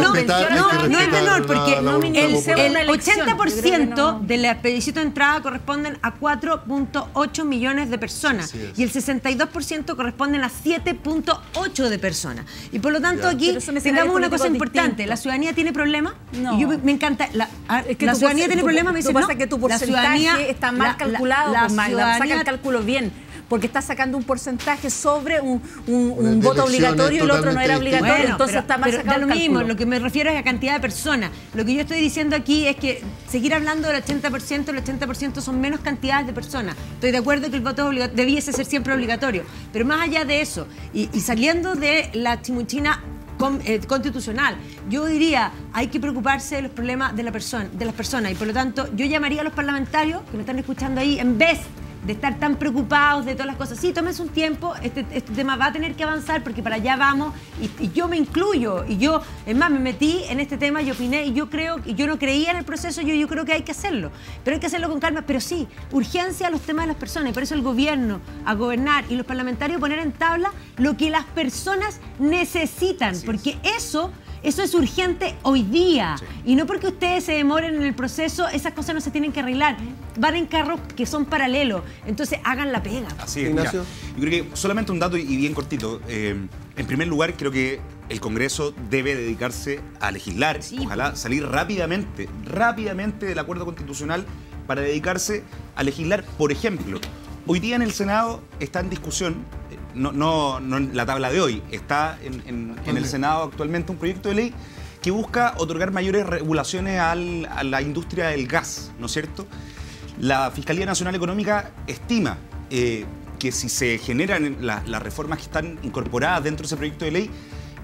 no, no es menor, porque el ochenta por ciento del plebiscito de entrada corresponden a cuatro punto ocho millones de personas y el sesenta y dos por ciento corresponden a siete punto ocho de personas. Y por lo tanto aquí tengamos una cosa importante, distinto. ¿La ciudadanía tiene problemas? No. Y yo me encanta, la, es que la ciudadanía tiene problemas, me dicen, pasa no, que tu porcentaje está mal la, calculado, la, la, la ciudadanía... saca el cálculo bien, porque está sacando un porcentaje sobre un, un, un voto obligatorio y el otro no era obligatorio, bueno, entonces pero, está mal sacado lo el mismo, cálculo. Lo que me refiero es a cantidad de personas. Lo que yo estoy diciendo aquí es que seguir hablando del ochenta por ciento, el ochenta por ciento son menos cantidades de personas. Estoy de acuerdo que el voto debiese ser siempre obligatorio, pero más allá de eso, y, y saliendo de la chimuchina constitucional, yo diría hay que preocuparse de los problemas de la persona, de las personas, y por lo tanto yo llamaría a los parlamentarios que me están escuchando ahí, en vez de estar tan preocupados de todas las cosas, sí, tómense un tiempo, este, este tema va a tener que avanzar porque para allá vamos, y, y yo me incluyo, y yo, es más, me metí en este tema y opiné, y yo creo, y yo no creía en el proceso, yo, yo creo que hay que hacerlo, pero hay que hacerlo con calma, pero sí, urgencia a los temas de las personas, y por eso el gobierno a gobernar y los parlamentarios poner en tabla lo que las personas necesitan, porque eso... Eso es urgente hoy día. Sí. Y no porque ustedes se demoren en el proceso, esas cosas no se tienen que arreglar. Van en carros que son paralelos. Entonces, hagan la pega. Así es, Ignacio. Yo creo que solamente un dato y bien cortito. Eh, en primer lugar, creo que el Congreso debe dedicarse a legislar. Sí. Ojalá salir rápidamente, rápidamente del acuerdo constitucional para dedicarse a legislar. Por ejemplo, hoy día en el Senado está en discusión... No, no, no en la tabla de hoy, está en, en, en el Senado actualmente un proyecto de ley que busca otorgar mayores regulaciones al, a la industria del gas, ¿no es cierto? La Fiscalía Nacional Económica estima eh, que si se generan la, las reformas que están incorporadas dentro de ese proyecto de ley,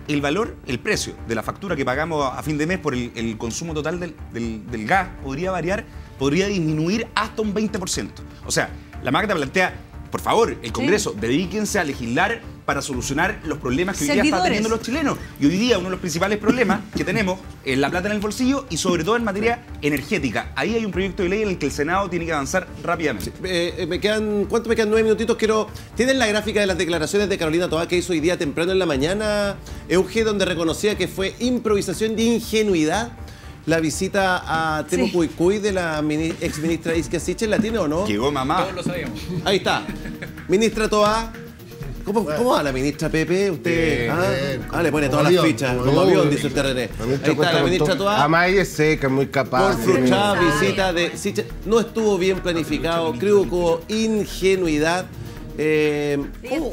el valor, el precio de la factura que pagamos a fin de mes por el, el consumo total del, del, del gas podría variar, podría disminuir hasta un veinte por ciento. O sea, la Magda plantea, por favor, el Congreso, sí. dedíquense a legislar para solucionar los problemas que hoy día están teniendo los chilenos. Y hoy día uno de los principales problemas que tenemos es la plata en el bolsillo y sobre todo en materia energética. Ahí hay un proyecto de ley en el que el Senado tiene que avanzar rápidamente. Sí, eh, me quedan, ¿cuánto me quedan? Nueve minutitos. Quiero. ¿Tienen la gráfica de las declaraciones de Carolina Toá que hizo hoy día temprano en la mañana, Euge, donde reconocía que fue improvisación de ingenuidad la visita a Temo sí. Cuycuy de la ex ministra Isquia Sichel? ¿La tiene o no? Llegó mamá. Todos lo sabíamos. Ahí está. Ministra Toá. ¿Cómo, bueno. ¿Cómo va la ministra Pepe? Usted Bien, ah, bien. ah, le pone Como todas avión, las fichas. como Como avión, avión, dice usted, René. Ahí está la ministra Toá. Además ella es seca, muy capaz. Por frustrada visita de Sichel. No estuvo bien planificado. Creo que hubo ingenuidad. Eh, ¿Cómo?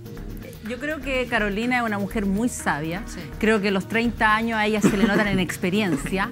Yo creo que Carolina es una mujer muy sabia. Sí. Creo que los treinta años a ella se le notan en experiencia.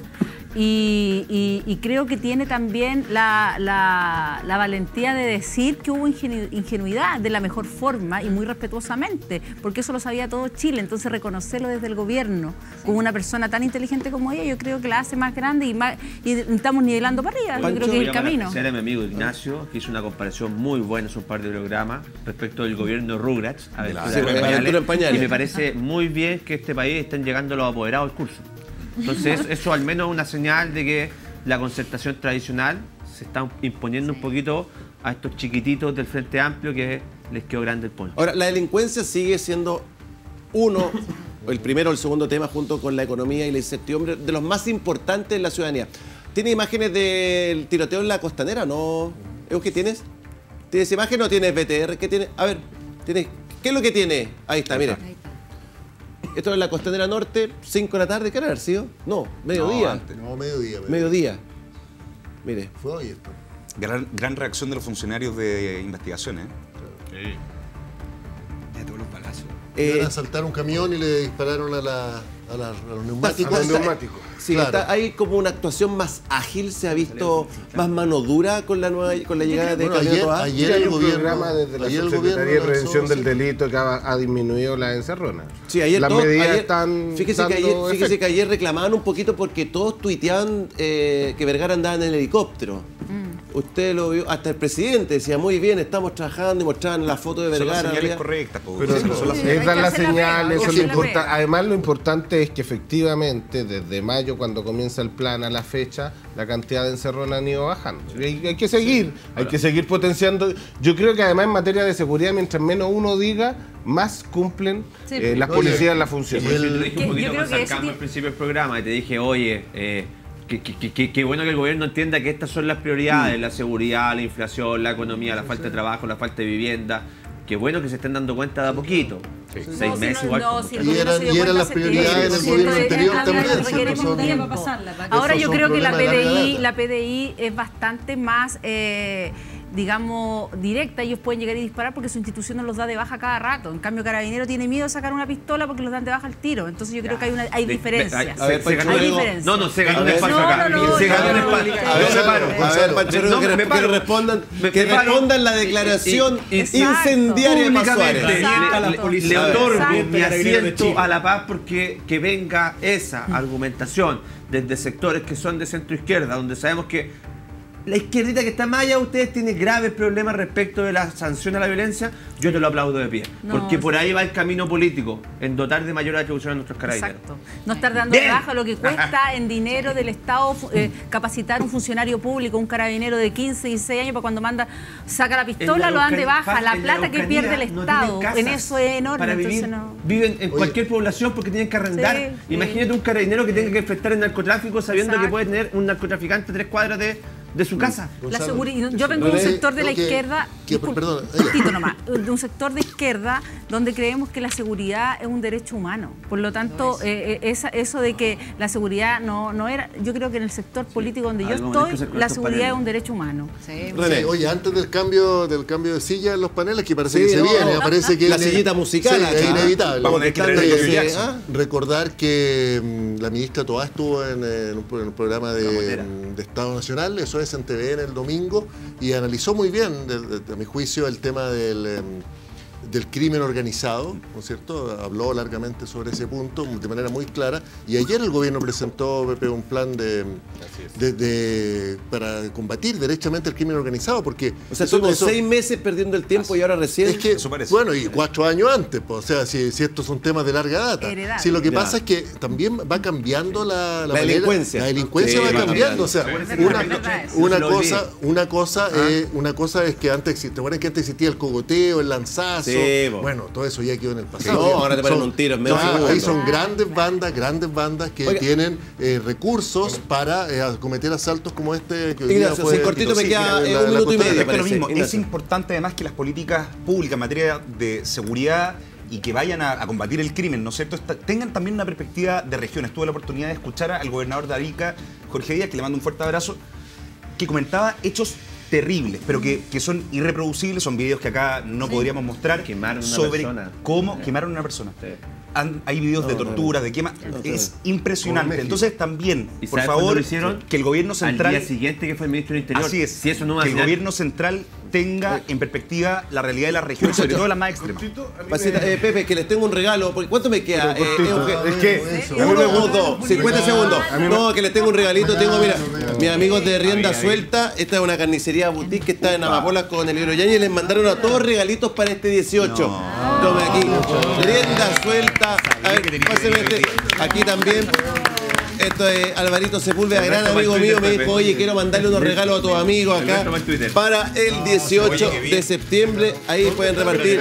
Y, y, y creo que tiene también la, la, la valentía de decir que hubo ingenu, ingenuidad de la mejor forma y muy respetuosamente, porque eso lo sabía todo Chile. Entonces reconocerlo desde el gobierno con una persona tan inteligente como ella, yo creo que la hace más grande y, más, y estamos nivelando para arriba. Yo creo que es el camino. Era mi amigo Ignacio, que hizo una comparación muy buena en un par de programas respecto del gobierno de Rugrats, a ver, sí, en pañales, y me parece muy bien que este país estén llegando los apoderados del curso. Entonces, eso al menos es una señal de que la concertación tradicional se está imponiendo sí. un poquito a estos chiquititos del Frente Amplio que les quedó grande el poncho. Ahora, la delincuencia sigue siendo uno, el primero o el segundo tema, junto con la economía y la incertidumbre, de los más importantes en la ciudadanía. ¿Tiene imágenes del tiroteo en la Costanera? ¿No? ¿Qué tienes? ¿Tienes imagen o tienes B T R? ¿Qué tiene? A ver, ¿tienes? ¿Qué es lo que tiene? Ahí está, mire. Esto es la Costanera Norte, cinco de la tarde, ¿qué hora haber sido? No, mediodía. No, no mediodía. Mediodía. mediodía. Mire. Fue hoy esto. Gran, gran reacción de los funcionarios de investigación, ¿eh? Sí. De todos los palazos. Eh, Iban a asaltar un camión y le dispararon a, la, a, la, a los neumáticos. A los neumáticos. Sí, claro. Está, hay como una actuación más ágil, se ha visto más mano dura con la nueva con la llegada de bueno, ayer, Toá. ayer hay el un gobierno, programa desde la ayer Subsecretaría de Prevención del sí. Delito que ha, ha disminuido la encerrona. Sí, ayer las todos, medidas ayer, están fíjese que ayer, fíjese que ayer reclamaban un poquito porque todos tuiteaban eh, que Vergara andaba en el helicóptero. Mm. Usted lo vio, hasta el presidente decía, muy bien, estamos trabajando y mostraban la foto de Vergara. Son las señales correctas. Pero sí, son las, sí, es dar las señales. Eso lo importa, además lo importante es que efectivamente desde mayo, cuando comienza el plan a la fecha, la cantidad de encerronas han ido bajando. Hay, hay que seguir, sí. hay que seguir potenciando. Yo creo que además en materia de seguridad, mientras menos uno diga, más cumplen sí, eh, las policías en la función. Yo te dije un poquito más sarcasmo al principio del programa y te dije, oye, eh, Qué que, que, que bueno que el gobierno entienda que estas son las prioridades, mm. la seguridad, la inflación, la economía, la falta de trabajo, la falta de vivienda. Qué bueno que se estén dando cuenta de a poquito. Sí. Seis no, meses si igual. No, si y eran, y eran las prioridades del gobierno anterior también. Son, ahora yo creo que la P D I, la P D I es bastante más... Eh, digamos, directa, ellos pueden llegar y disparar porque su institución no los da de baja cada rato. En cambio, Carabinero tiene miedo de sacar una pistola porque los dan de baja al tiro. Entonces yo creo que hay, una, hay diferencias. A ver, hay diferencias. No, no, se ganó un espacio acá. No, no, se ganó un no, espacio. A ver, Yo me paro. A ver, Panchero, que, que respondan, que respondan la declaración incendiaria de Paz Suárez. Le otorgo mi asiento a la paz porque que venga esa argumentación desde sectores que son de centro izquierda, donde sabemos que la izquierdita que está más allá de ustedes tiene graves problemas respecto de la sanción a la violencia, yo te lo aplaudo de pie. No, porque por ahí va el camino político, en dotar de mayor atribución a nuestros carabineros. Exacto. No estar dando de baja lo que cuesta en dinero del Estado eh, capacitar un funcionario público, un carabinero de quince, dieciséis años, para cuando manda, saca la pistola, lo dan de baja. La plata que pierde el Estado, en eso es enorme. Para vivir, entonces no... Viven en Oye. cualquier población porque tienen que arrendar. Sí, Imagínate sí. un carabinero que tenga que enfrentar el narcotráfico sabiendo Exacto. que puede tener un narcotraficante a tres cuadras de... de su casa. La seguridad. Yo vengo de un sector de la izquierda, que, perdón, nomás, de un sector de izquierda donde creemos que la seguridad es un derecho humano. Por lo tanto, eh, esa, eso de que la seguridad no, no era, yo creo que en el sector político donde sí, yo estoy, la seguridad paneles. es un derecho humano. Sí. Sí, oye, antes del cambio del cambio de silla en los paneles, que parece sí, que se no, viene, no, parece que la sillita musical sí, es inevitable. Vamos a eh, ¿ah? Recordar que um, la ministra Toá estuvo en, en, un, en un programa de, de Estado Nacional, eso es en T V en el domingo, y analizó muy bien, de, de, de mi juicio, el tema del, del crimen organizado, ¿no es cierto? Habló largamente sobre ese punto de manera muy clara, y ayer el gobierno presentó, Pepe, un plan de, de, de para combatir derechamente el crimen organizado, porque... O sea, estuvimos seis meses perdiendo el tiempo y ahora recién... Es que, bueno, y cuatro años antes, pues, o sea, si, si estos son temas de larga data. Heredad. Si lo que Ya. pasa es que también va cambiando la, la, La manera- delincuencia. La delincuencia Sí, va va cambiando, cambiando. o sea, Verdad, una, verdad eso. una Se lo cosa, olvidé. una cosa, eh, una cosa es que antes existía, bueno, que antes existía el cogoteo, el lanzazo, Sí, po. bueno, todo eso ya quedó en el pasado. No, ahora te ponen Son- un tiro en medio son- segundo. Ahí son grandes bandas, grandes bandas que Oiga. tienen eh, recursos para eh, cometer asaltos como este que hoy día Ignacio, fue sin cortito Tito me Sí, queda, la- eh, la- un la minuto y cuestión- medio. Respecto a lo parece, mismo, es Ignacio. importante además que las políticas públicas en materia de seguridad y que vayan a, a combatir el crimen, ¿no es cierto?, Esta- tengan también una perspectiva de regiones. Tuve la oportunidad de escuchar al gobernador de Arica, Jorge Díaz, que le mando un fuerte abrazo, que comentaba hechos terribles, pero que, que son irreproducibles, son videos que acá no podríamos mostrar, Quemaron una sobre persona. cómo quemaron a una persona. Han- hay videos de tortura, de quema, es impresionante. Entonces también, ¿Y por sabes cuándo favor, lo hicieron? que el gobierno central... Al día siguiente que fue el ministro del Interior. Así es. Si eso no va a que el ser- gobierno central tenga en perspectiva la realidad de las regiones, sobre todo las más extremas. Pasita, eh, Pepe, que les tengo un regalo. porque ¿Cuánto me queda? Pero Eh, cortito. eh, Es que- ¿Uno o dos? cincuenta segundos. No, que les tengo un regalito. Tengo, mira, mis amigos de Rienda Suelta. Esta es una carnicería boutique que está en Amapolas con el libro Yañez. Les mandaron a todos regalitos para este dieciocho. Tome aquí. Rienda Suelta. A ver, páseme este. Aquí también. Esto es Alvarito Sepúlveda, gran amigo mío. Me dijo, oye, quiero mandarle unos regalos a tus amigos acá para el dieciocho de septiembre. Ahí pueden repartir.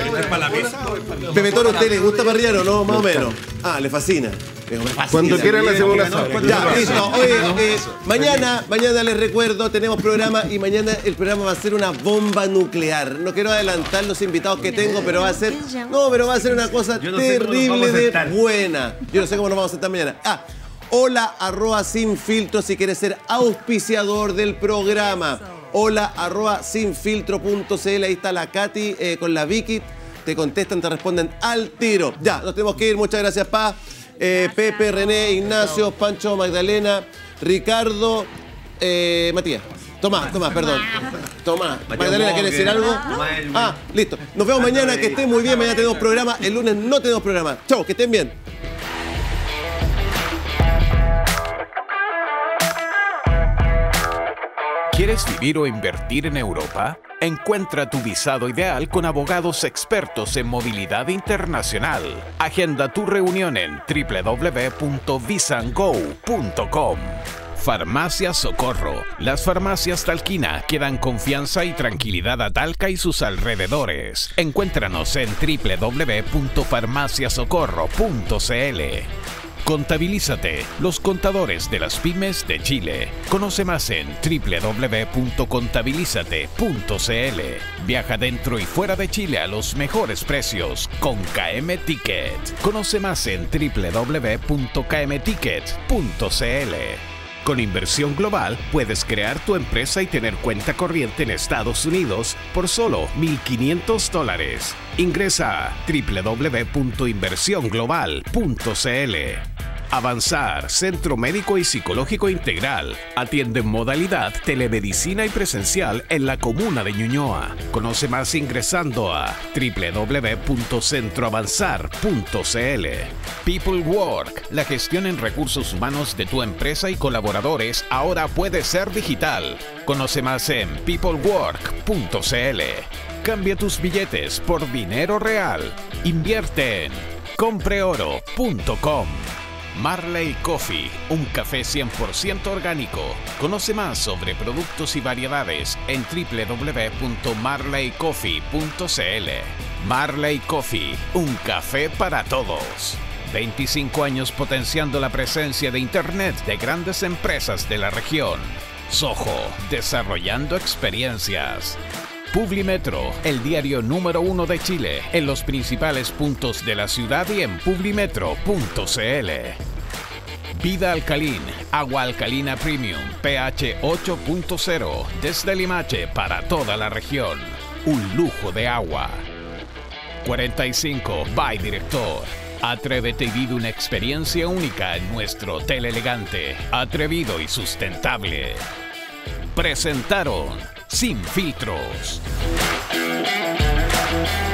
Pepe Toro, ¿a usted le gusta parrillar o no? Más o menos. Ah, le fascina. Digo, me fascina. Cuando quieran hacemos una asado. Ya, listo. Oye, eh, mañana, mañana les recuerdo, tenemos programa y mañana el programa va a ser una bomba nuclear. No quiero adelantar los invitados que tengo, pero va a ser, no, pero va a ser una cosa Yo no sé cómo nos terrible vamos a de sentar. buena. Yo no sé cómo nos vamos a sentar mañana. Ah, hola arroba sin filtro si quieres ser auspiciador del programa. Hola arroba sin filtro punto cl. Ahí está la Katy eh, con la Vicky. Te contestan, te responden al tiro. Ya, nos tenemos que ir. Muchas gracias, Pa. Eh, Pepe, René, Ignacio, Pancho, Magdalena, Ricardo, eh, Matías. Tomás, Tomás, perdón. Tomás. Magdalena, ¿quieres decir algo? Tomás, el- Ah, listo. Nos vemos mañana, que estén muy bien. Mañana tenemos programa. El lunes no tenemos programa. Chau, que estén bien. ¿Quieres vivir o invertir en Europa? Encuentra tu visado ideal con abogados expertos en movilidad internacional. Agenda tu reunión en w w w punto visango punto com. Farmacia Socorro. Las farmacias Talquina que dan confianza y tranquilidad a Talca y sus alrededores. Encuéntranos en w w w punto farmacia socorro punto cl. Contabilízate, los contadores de las pymes de Chile. Conoce más en w w w punto contabilizate punto cl. Viaja dentro y fuera de Chile a los mejores precios con K M Ticket. Conoce más en w w w punto k m ticket punto cl. Con Inversión Global puedes crear tu empresa y tener cuenta corriente en Estados Unidos por solo mil quinientos dólares. Ingresa a w w w punto inversión global punto cl. Avanzar, Centro Médico y Psicológico Integral. Atiende en modalidad telemedicina y presencial en la comuna de Ñuñoa. Conoce más ingresando a w w w punto centro avanzar punto cl. People Work. La gestión en recursos humanos de tu empresa y colaboradores ahora puede ser digital. Conoce más en people work punto cl. Cambia tus billetes por dinero real. Invierte en compre oro punto com. Marley Coffee, un café cien por ciento orgánico. Conoce más sobre productos y variedades en w w w punto marley coffee punto cl. Marley Coffee, un café para todos. veinticinco años potenciando la presencia de Internet de grandes empresas de la región. Soho, desarrollando experiencias. Publimetro, el diario número uno de Chile, en los principales puntos de la ciudad y en publimetro punto cl. Vida Alcalín, agua alcalina premium, pH ocho punto cero, desde Limache para toda la región. Un lujo de agua. cuarenta y cinco, by Director. Atrévete y vive una experiencia única en nuestro hotel elegante, atrevido y sustentable. Presentaron Sin Filtros.